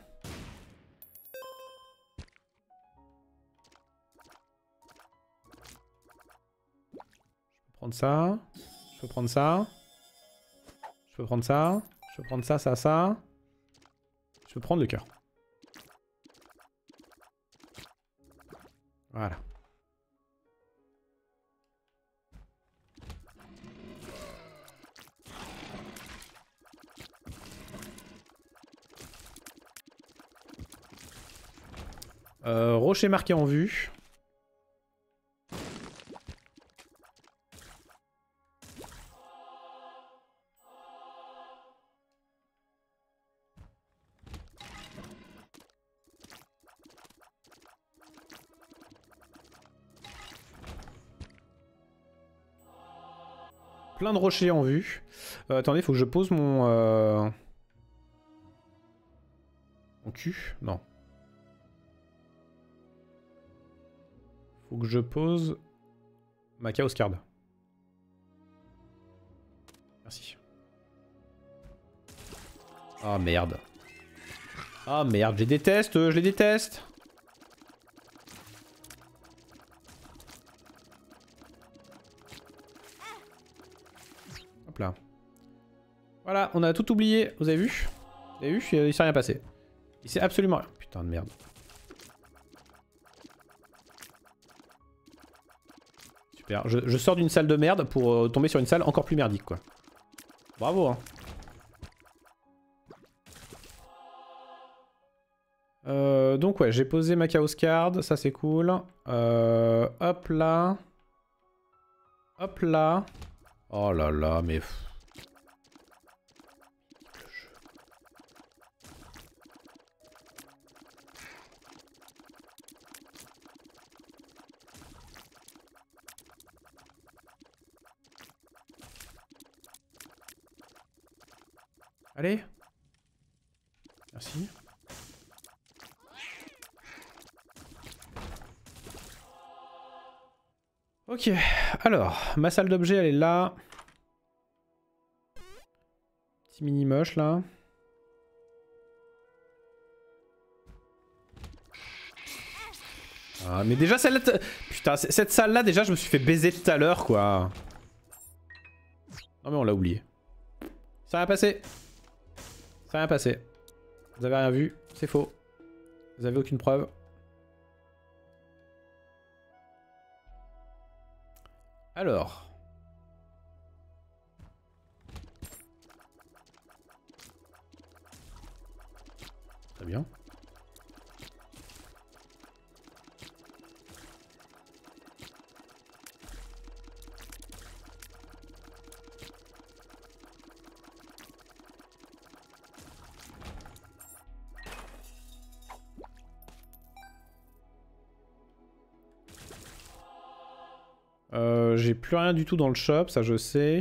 Je peux prendre ça. Je peux prendre ça. Je peux prendre ça. Je peux prendre ça, ça, ça. Je peux prendre le cœur. Voilà. Euh, rocher marqué en vue. Plein de rochers en vue. Euh, attendez, faut que je pose mon... Euh... Mon cul? Non. Faut que je pose ma Chaos Card. Merci. Ah merde. Ah merde, je les déteste, je les déteste. Hop là. Voilà, on a tout oublié, vous avez vu? Vous avez vu? Il s'est rien passé. Il s'est absolument rien. Putain de merde. Super, je, je sors d'une salle de merde pour euh, tomber sur une salle encore plus merdique quoi. Bravo hein. Euh, donc ouais, j'ai posé ma Chaos Card, ça c'est cool. Euh, hop là. Hop là. Oh là là, mais... Allez. Merci. Ok, alors, ma salle d'objets elle est là. Petit mini moche là. Ah, mais déjà celle-là... Putain, cette salle-là, déjà, je me suis fait baiser tout à l'heure, quoi. Non mais on l'a oublié. Ça n'a rien passé. Ça n'a rien passé. Vous avez rien vu, c'est faux. Vous avez aucune preuve. Alors... Très bien. Euh, j'ai plus rien du tout dans le shop, ça je sais.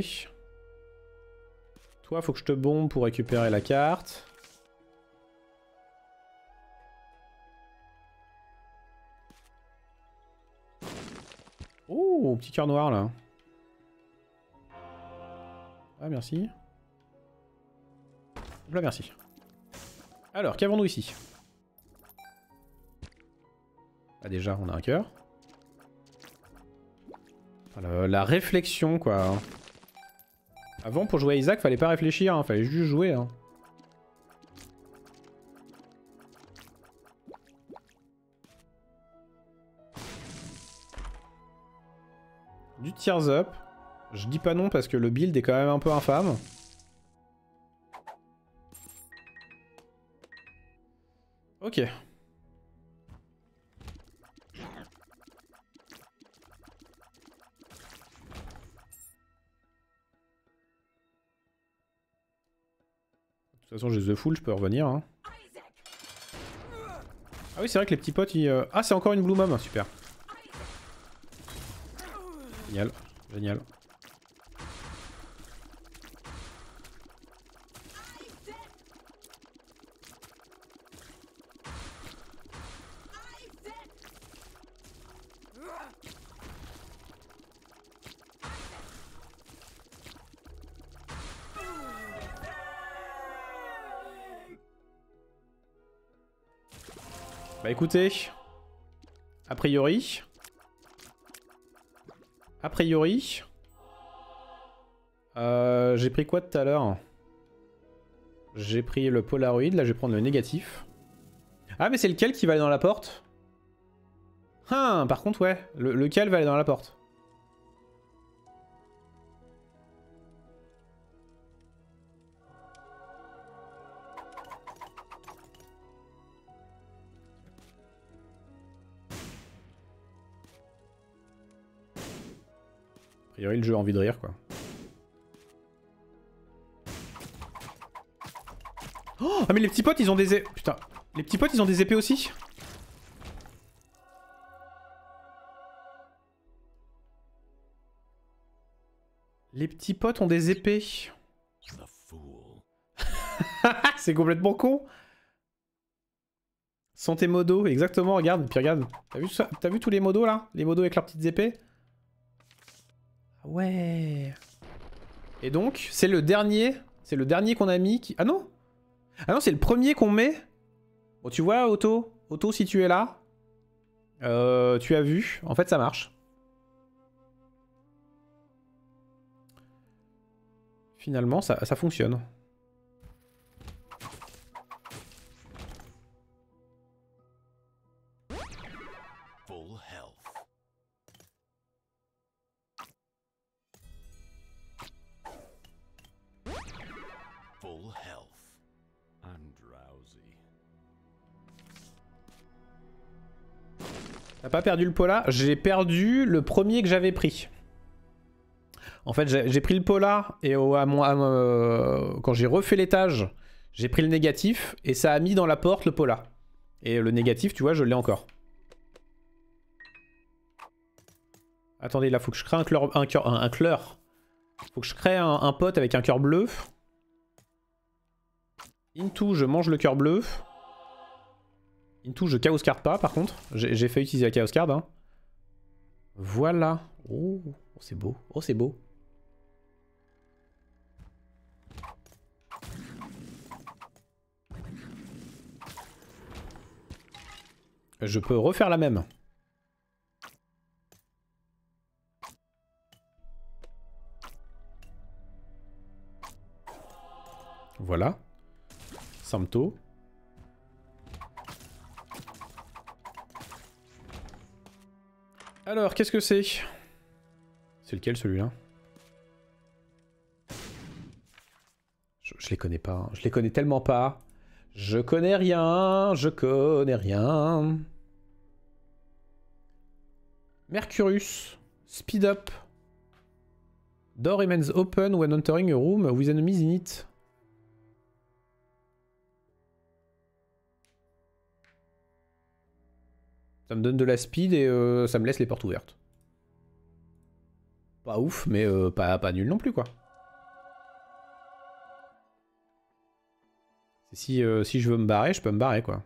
Toi, faut que je te bombe pour récupérer la carte. mon petit cœur noir là. Ah merci. Là merci. Alors, qu'avons-nous ici? Ah déjà, on a un cœur. La, la réflexion quoi. Avant pour jouer à Isaac, fallait pas réfléchir, hein, fallait juste jouer. Hein. Du tears up. Je dis pas non parce que le build est quand même un peu infâme. Ok. De toute façon, j'ai The Full, je peux revenir. Hein. Ah oui, c'est vrai que les petits potes, ils... Euh... Ah, c'est encore une Blue Mom, super. Génial, génial. Bah écoutez, a priori, a priori, euh, j'ai pris quoi tout à l'heure? J'ai pris le Polaroid, là je vais prendre le négatif. Ah mais c'est lequel qui va aller dans la porte? Ah, par contre ouais, le, lequel va aller dans la porte? A priori le jeu a envie de rire quoi. Oh, ah mais les petits potes ils ont des épées. Putain, les petits potes ils ont des épées aussi. Les petits potes ont des épées. C'est complètement con. Santé modo, exactement, regarde, puis regarde. T'as vu, t'as vu tous les modos là? Les modos avec leurs petites épées? Ouais. Et donc, c'est le dernier. C'est le dernier qu'on a mis qui... Ah non? Ah non, c'est le premier qu'on met. Bon, tu vois, Otto, Otto, si tu es là, euh, tu as vu. En fait, ça marche. Finalement, ça, ça fonctionne. Full health. Full health. I'm drowsy. T'as pas perdu le Pola? J'ai perdu le premier que j'avais pris. En fait, j'ai pris le Pola et au, à mon, à, euh, quand j'ai refait l'étage, j'ai pris le négatif et ça a mis dans la porte le Pola. Et le négatif, tu vois, je l'ai encore. Attendez, là, faut que je crée un cœur, un cœur, un, un cœur. Faut que je crée un, un pote avec un cœur bleu. Into, je mange le cœur bleu. Into, je chaos card pas, par contre. J'ai fait utiliser la chaos card. Hein. Voilà. Oh, oh c'est beau. Oh, c'est beau. Je peux refaire la même. Voilà. Samto. Alors, qu'est-ce que c'est? C'est lequel celui-là? je, je les connais pas. Hein. Je les connais tellement pas. Je connais rien. Je connais rien. Mercurius. Speed up. Door remains open when entering a room with enemies in it. Ça me donne de la speed et euh, ça me laisse les portes ouvertes. Pas ouf, mais euh, pas, pas nul non plus, quoi. Si, euh, si je veux me barrer, je peux me barrer, quoi.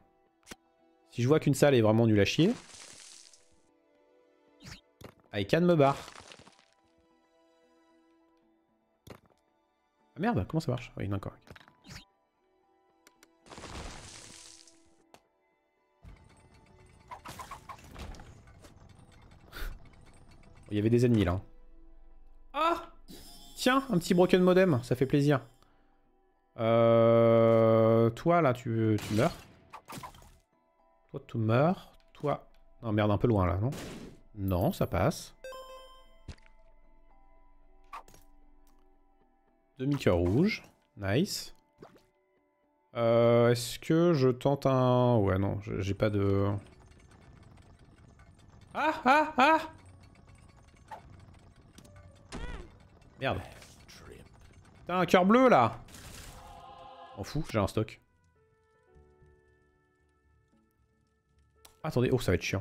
Si je vois qu'une salle est vraiment nulle à chier, I can me barre. Ah merde, comment ça marche? Oui, d'accord. Il y avait des ennemis là. Ah! Tiens, un petit broken modem, ça fait plaisir. Euh... Toi là, tu, tu meurs. Toi, tu meurs. Toi... Non, merde, un peu loin là, non? Non, ça passe. Demi-cœur rouge. Nice. Euh, Est-ce que je tente un... Ouais, non, j'ai pas de... Ah, ah, ah! Merde. T'as un cœur bleu là! M'en fous, j'ai un stock. Attendez, oh ça va être chiant.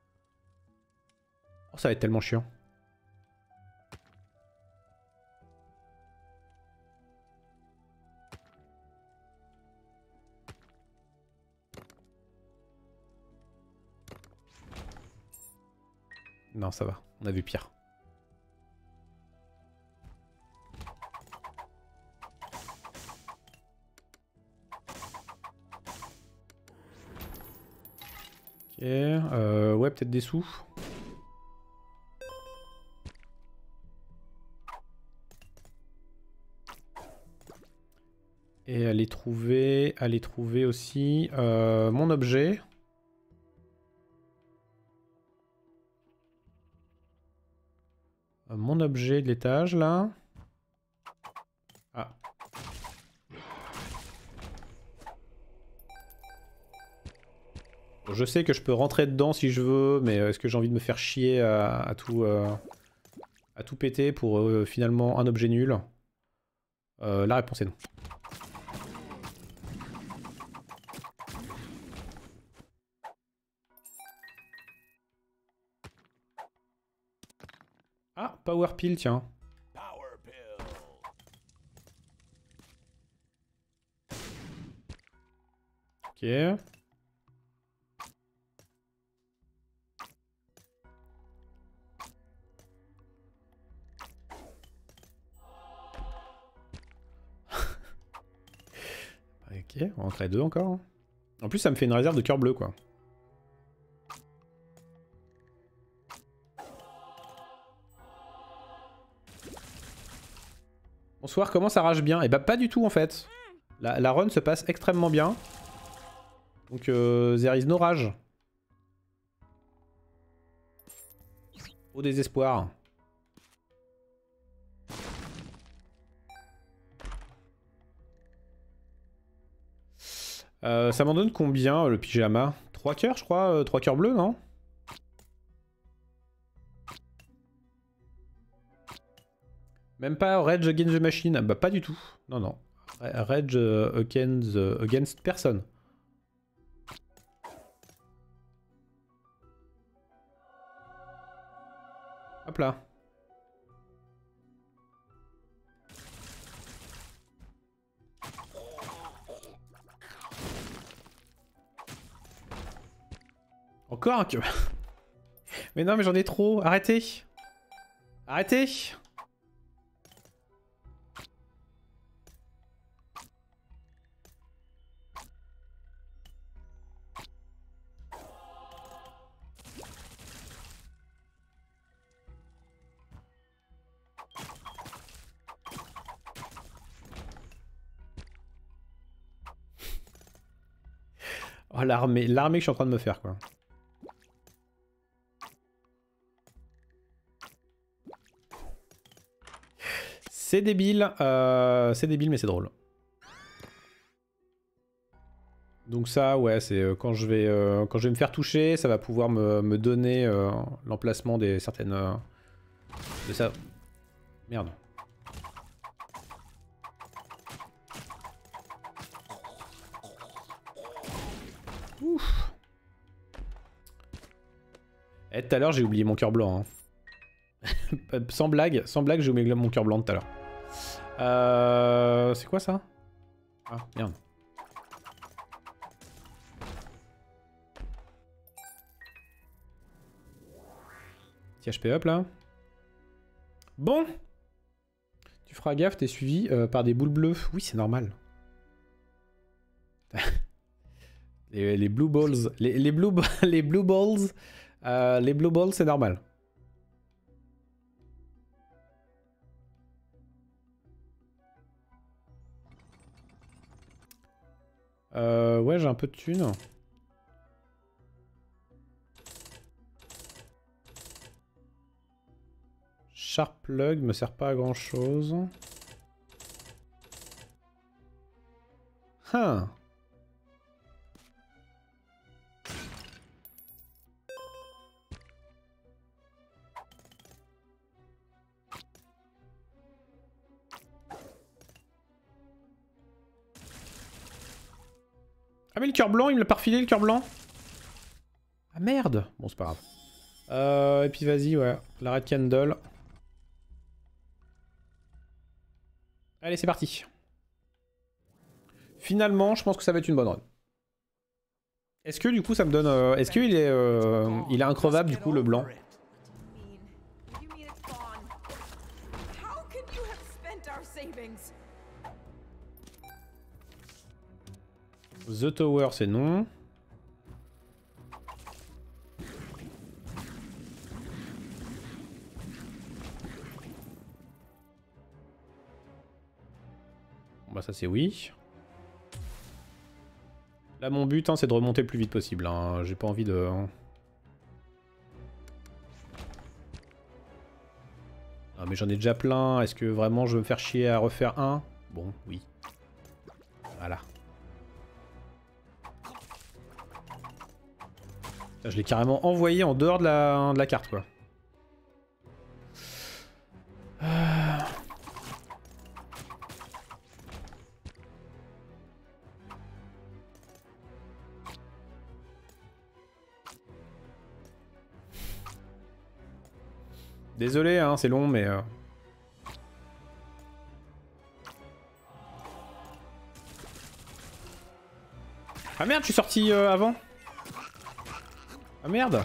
Oh ça va être tellement chiant. Non ça va, on a vu pire. Ok, euh, ouais peut-être des sous. Et aller trouver, aller trouver aussi euh, mon objet. Euh, mon objet de l'étage là. Ah. Je sais que je peux rentrer dedans si je veux, mais est-ce que j'ai envie de me faire chier à, à tout, euh, à tout péter pour euh, finalement un objet nul? euh, La réponse est non. Ah, Power Pill, tiens. Power pill. Ok. Ok, on va en créer deux encore. hein. En plus, ça me fait une réserve de cœur bleu, quoi. Bonsoir, comment ça rage bien? Eh bah, pas du tout, en fait. La, la run se passe extrêmement bien. Donc, euh, there is no rage. Au désespoir. Euh, ça m'en donne combien, le pyjama? trois cœurs, je crois? euh, trois cœurs bleus, non? Même pas Rage Against the Machine? Bah pas du tout. Non, non. Rage euh, against, euh, against personne. Hop là. Encore un que... Mais non, mais j'en ai trop. Arrêtez. Arrêtez. Oh, l'armée. L'armée que je suis en train de me faire, quoi. C'est débile. Euh, c'est débile, mais c'est drôle. Donc ça, ouais, c'est euh, quand je vais euh, quand je vais me faire toucher, ça va pouvoir me, me donner euh, l'emplacement des certaines... Euh, de ça... Merde. Ouf. Eh, tout à l'heure, j'ai oublié mon cœur blanc. Hein. sans blague, sans blague, j'ai oublié mon cœur blanc tout à l'heure. Euh, c'est quoi ça? Ah, merde. Petit H P up là. Bon. Tu feras gaffe, t'es suivi euh, par des boules bleues. Oui, c'est normal. les, les blue balls. Les, les, blue, les blue balls. Euh, les blue balls, c'est normal. Euh, ouais, j'ai un peu de thunes. Sharp plug me sert pas à grand chose. Huh. Ah mais le cœur blanc, il me l'a pas refilé le cœur blanc. Ah merde. Bon c'est pas grave. Euh, et puis vas-y, ouais. La red candle. Allez, c'est parti. Finalement, je pense que ça va être une bonne run. Est-ce que du coup ça me donne... Euh, Est-ce qu'il est, euh, il est increvable du coup le blanc? The Tower c'est non. Bon bah ça c'est oui. Là mon but hein, c'est de remonter le plus vite possible. Hein. J'ai pas envie de... Ah mais j'en ai déjà plein. Est-ce que vraiment je veux me faire chier à refaire un? Bon, oui. Voilà. Là, je l'ai carrément envoyé en dehors de la, de la carte quoi. Euh... Désolé, hein, c'est long, mais... Euh... Ah merde, je suis sorti euh, avant. Ah merde.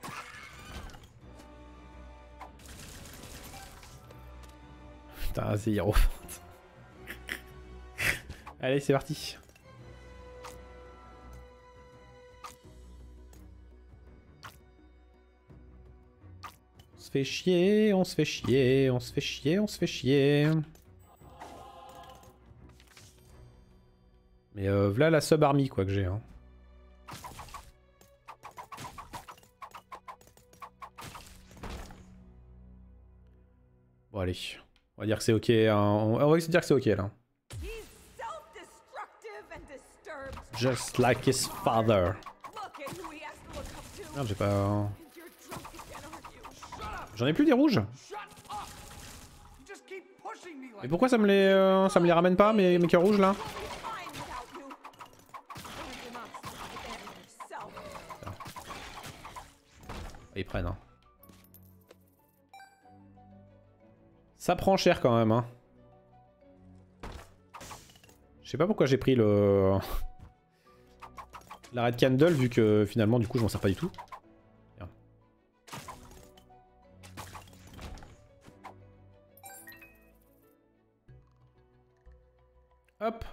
Putain, c'est héros. Allez, c'est parti. On se fait chier, on se fait chier, on se fait chier, on se fait chier. Mais euh, voilà la sub-army quoi que j'ai. Hein. Bon allez, on va dire que c'est ok. Hein. On va se dire que c'est ok là. Just like his father. Merde, j'ai pas... J'en ai plus des rouges. Mais pourquoi ça me les, euh, ça me les ramène pas mes, mes cœurs rouges là? Ils prennent hein. Ça prend cher quand même hein. Je sais pas pourquoi j'ai pris le... la red candle vu que finalement du coup je m'en sers pas du tout. Bien. Hop.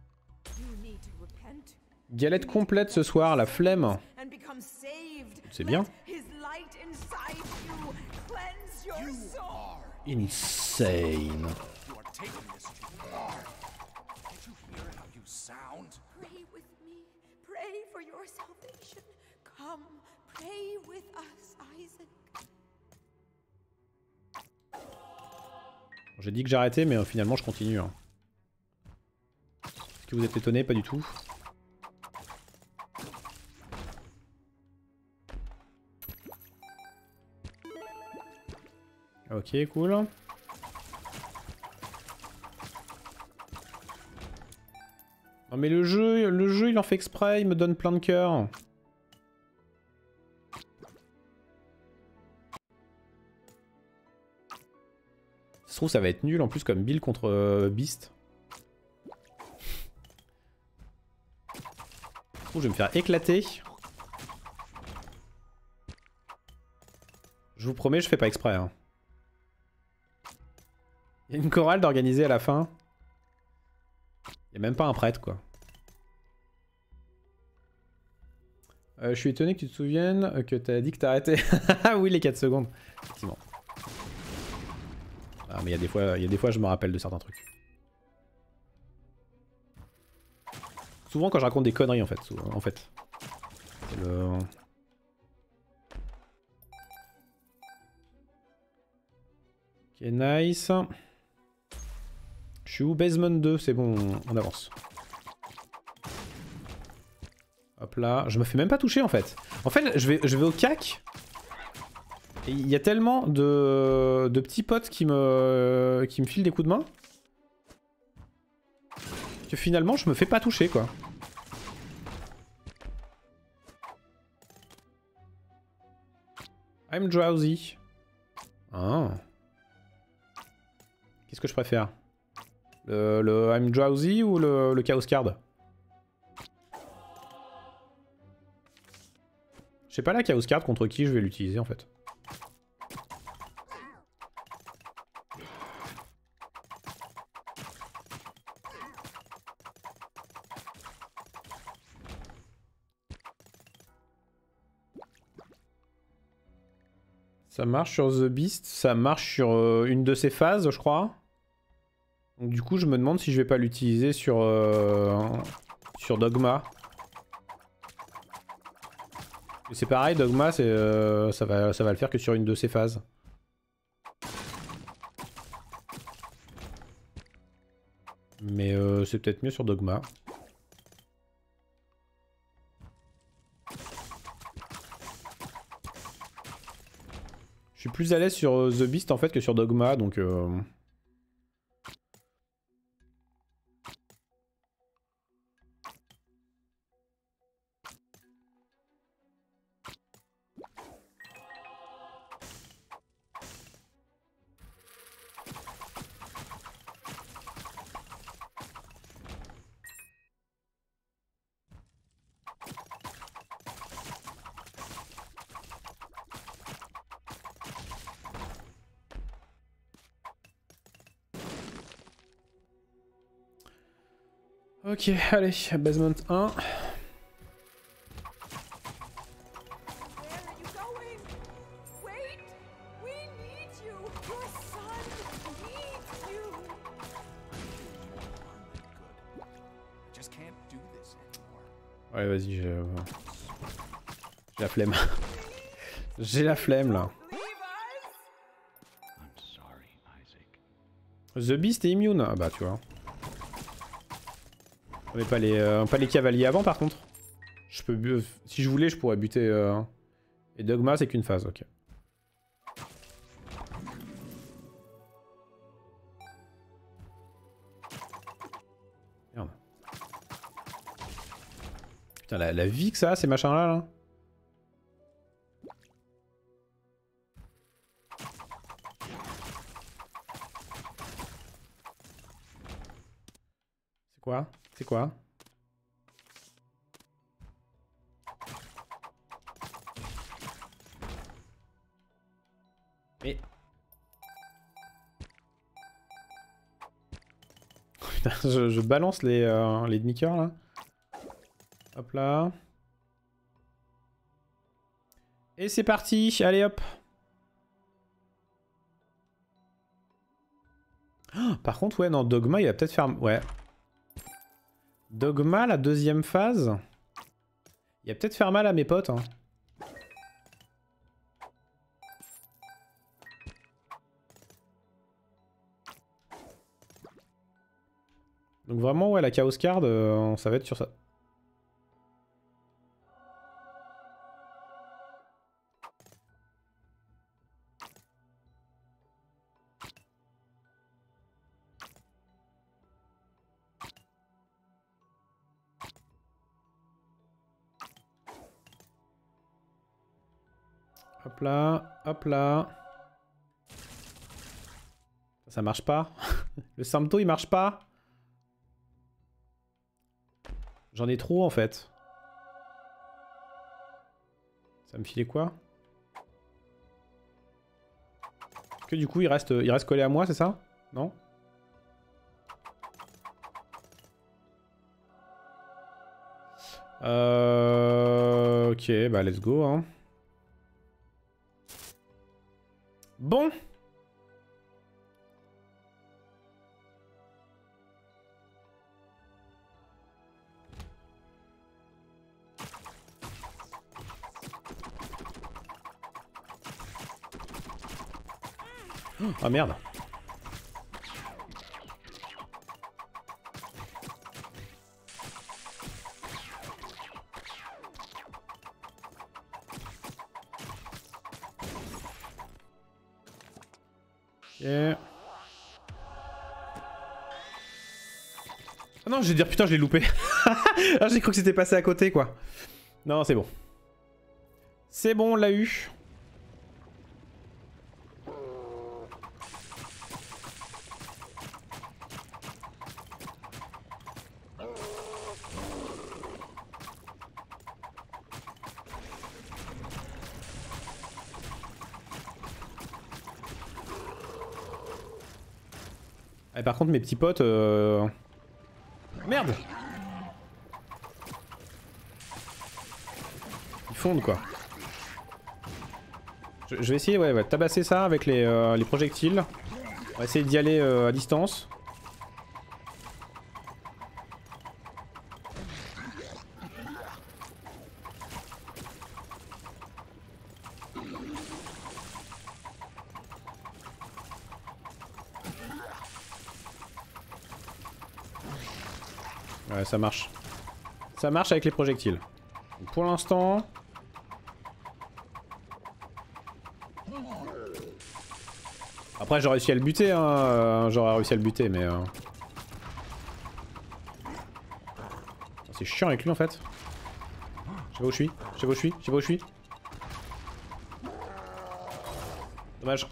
Galette complète ce soir, la flemme. C'est bien. Insane. J'ai dit que j'arrêtais, mais euh, finalement je continue. Hein. Est-ce que vous êtes étonné? Pas du tout. Ok, cool. Non mais le jeu, le jeu il en fait exprès, il me donne plein de cœurs. Ça se trouve ça va être nul en plus comme build contre euh, Beast. Ça se trouve je vais me faire éclater. Je vous promets je fais pas exprès. Hein. Il y a une chorale d'organiser à la fin. Il y a même pas un prêtre, quoi. Euh, je suis étonné que tu te souviennes que t'as dit que t'as arrêté. Ah oui, les quatre secondes. Effectivement. Ah, mais il y a des fois, il y a des fois, je me rappelle de certains trucs. Souvent quand je raconte des conneries, en fait. Souvent, en fait. C'est le... Ok, nice. Je suis où? Basement deux, c'est bon, on avance. Hop là, je me fais même pas toucher en fait. En fait, je vais, je vais au C A C. Et il y a tellement de, de petits potes qui me, qui me filent des coups de main. Que finalement, je me fais pas toucher quoi. I'm drowsy. Ah. Qu'est-ce que je préfère? Le, le I'm drowsy ou le, le chaos card? Je sais pas la chaos card contre qui je vais l'utiliser en fait. Ça marche sur The Beast, ça marche sur euh, une de ses phases je crois. Donc du coup je me demande si je vais pas l'utiliser sur, euh, sur Dogma. C'est pareil, Dogma, euh, ça, va, ça va le faire que sur une de ses phases. Mais euh, c'est peut-être mieux sur Dogma. Je suis plus à l'aise sur euh, The Beast en fait que sur Dogma, donc... Euh... Ok, allez, basement un. Ouais, vas-y, j'ai euh... la flemme. J'ai la flemme là. The Beast est immune. Ah bah tu vois. On n'est pas les, euh, pas les cavaliers avant par contre. Je peux, euh, si je voulais, je pourrais buter. Euh... Et Dogma, c'est qu'une phase, ok. Merde. Putain, la, la vie que ça a, ces machins-là, là. C'est quoi? C'est quoi? Mais... Putain, je, je balance les, euh, les demi-coeurs, là. Hop là. Et c'est parti, allez hop. Oh, par contre, ouais, non, Dogma, il va peut-être faire... Ouais. Dogma, la deuxième phase. Il va peut-être faire mal à mes potes. Hein. Donc vraiment, ouais, la Chaos Card, euh, ça va être sur ça. Hop là, hop là. Ça marche pas. Le Samto il marche pas. J'en ai trop en fait. Ça me filait quoi? Que du coup il reste, il reste collé à moi, c'est ça? Non? Euh... Ok, bah let's go, hein. Bon. Ah merde. Ok. Ah non, je vais dire putain, je l'ai loupé. Ah, j'ai cru que c'était passé à côté quoi. Non, c'est bon. C'est bon, on l'a eu. Ah, par contre, mes petits potes... Euh... Merde! Ils fondent, quoi. Je, je vais essayer, ouais, ouais, tabasser ça avec les, euh, les projectiles. On va essayer d'y aller euh, à distance. Ouais, ça marche. Ça marche avec les projectiles. Donc pour l'instant... Après j'aurais réussi à le buter, hein. J'aurais réussi à le buter, mais... Euh... C'est chiant avec lui en fait. Je sais pas où je suis, je sais pas où je suis, je sais pas où je suis. Dommage.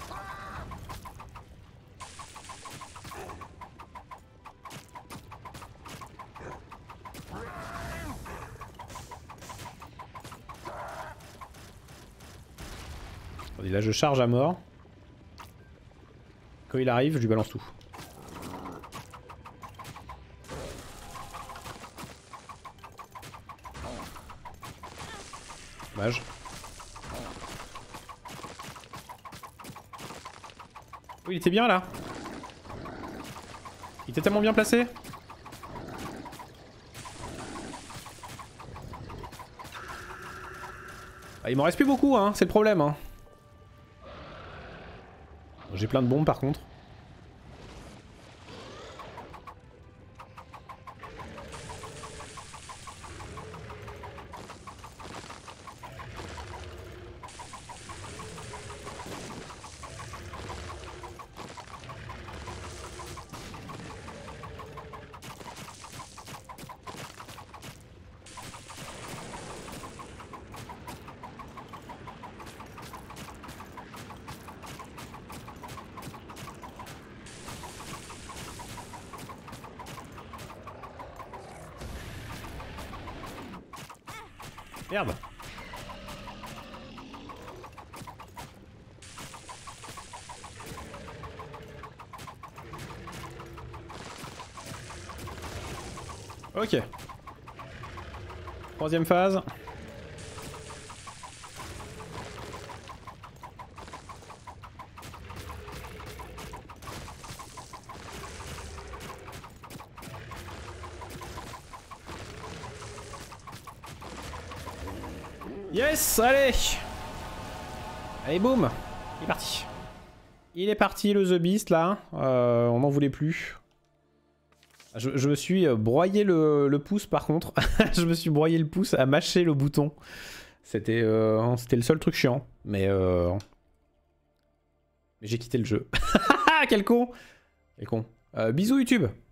Là je charge à mort. Quand il arrive, je lui balance tout. Dommage. Oui, il était bien là. Il était tellement bien placé. Ah, il m'en reste plus beaucoup, hein, c'est le problème. Hein. J'ai plein de bombes par contre. Merde. Ok. Troisième phase. Yes, allez. Allez, boum. Il est parti. Il est parti, le The Beast, là. Euh, on n'en voulait plus. Je, je me suis broyé le, le pouce, par contre. Je me suis broyé le pouce à mâcher le bouton. C'était euh, c'était le seul truc chiant. Mais, euh... mais j'ai quitté le jeu. Quel con. Quel con. Euh, bisous, YouTube.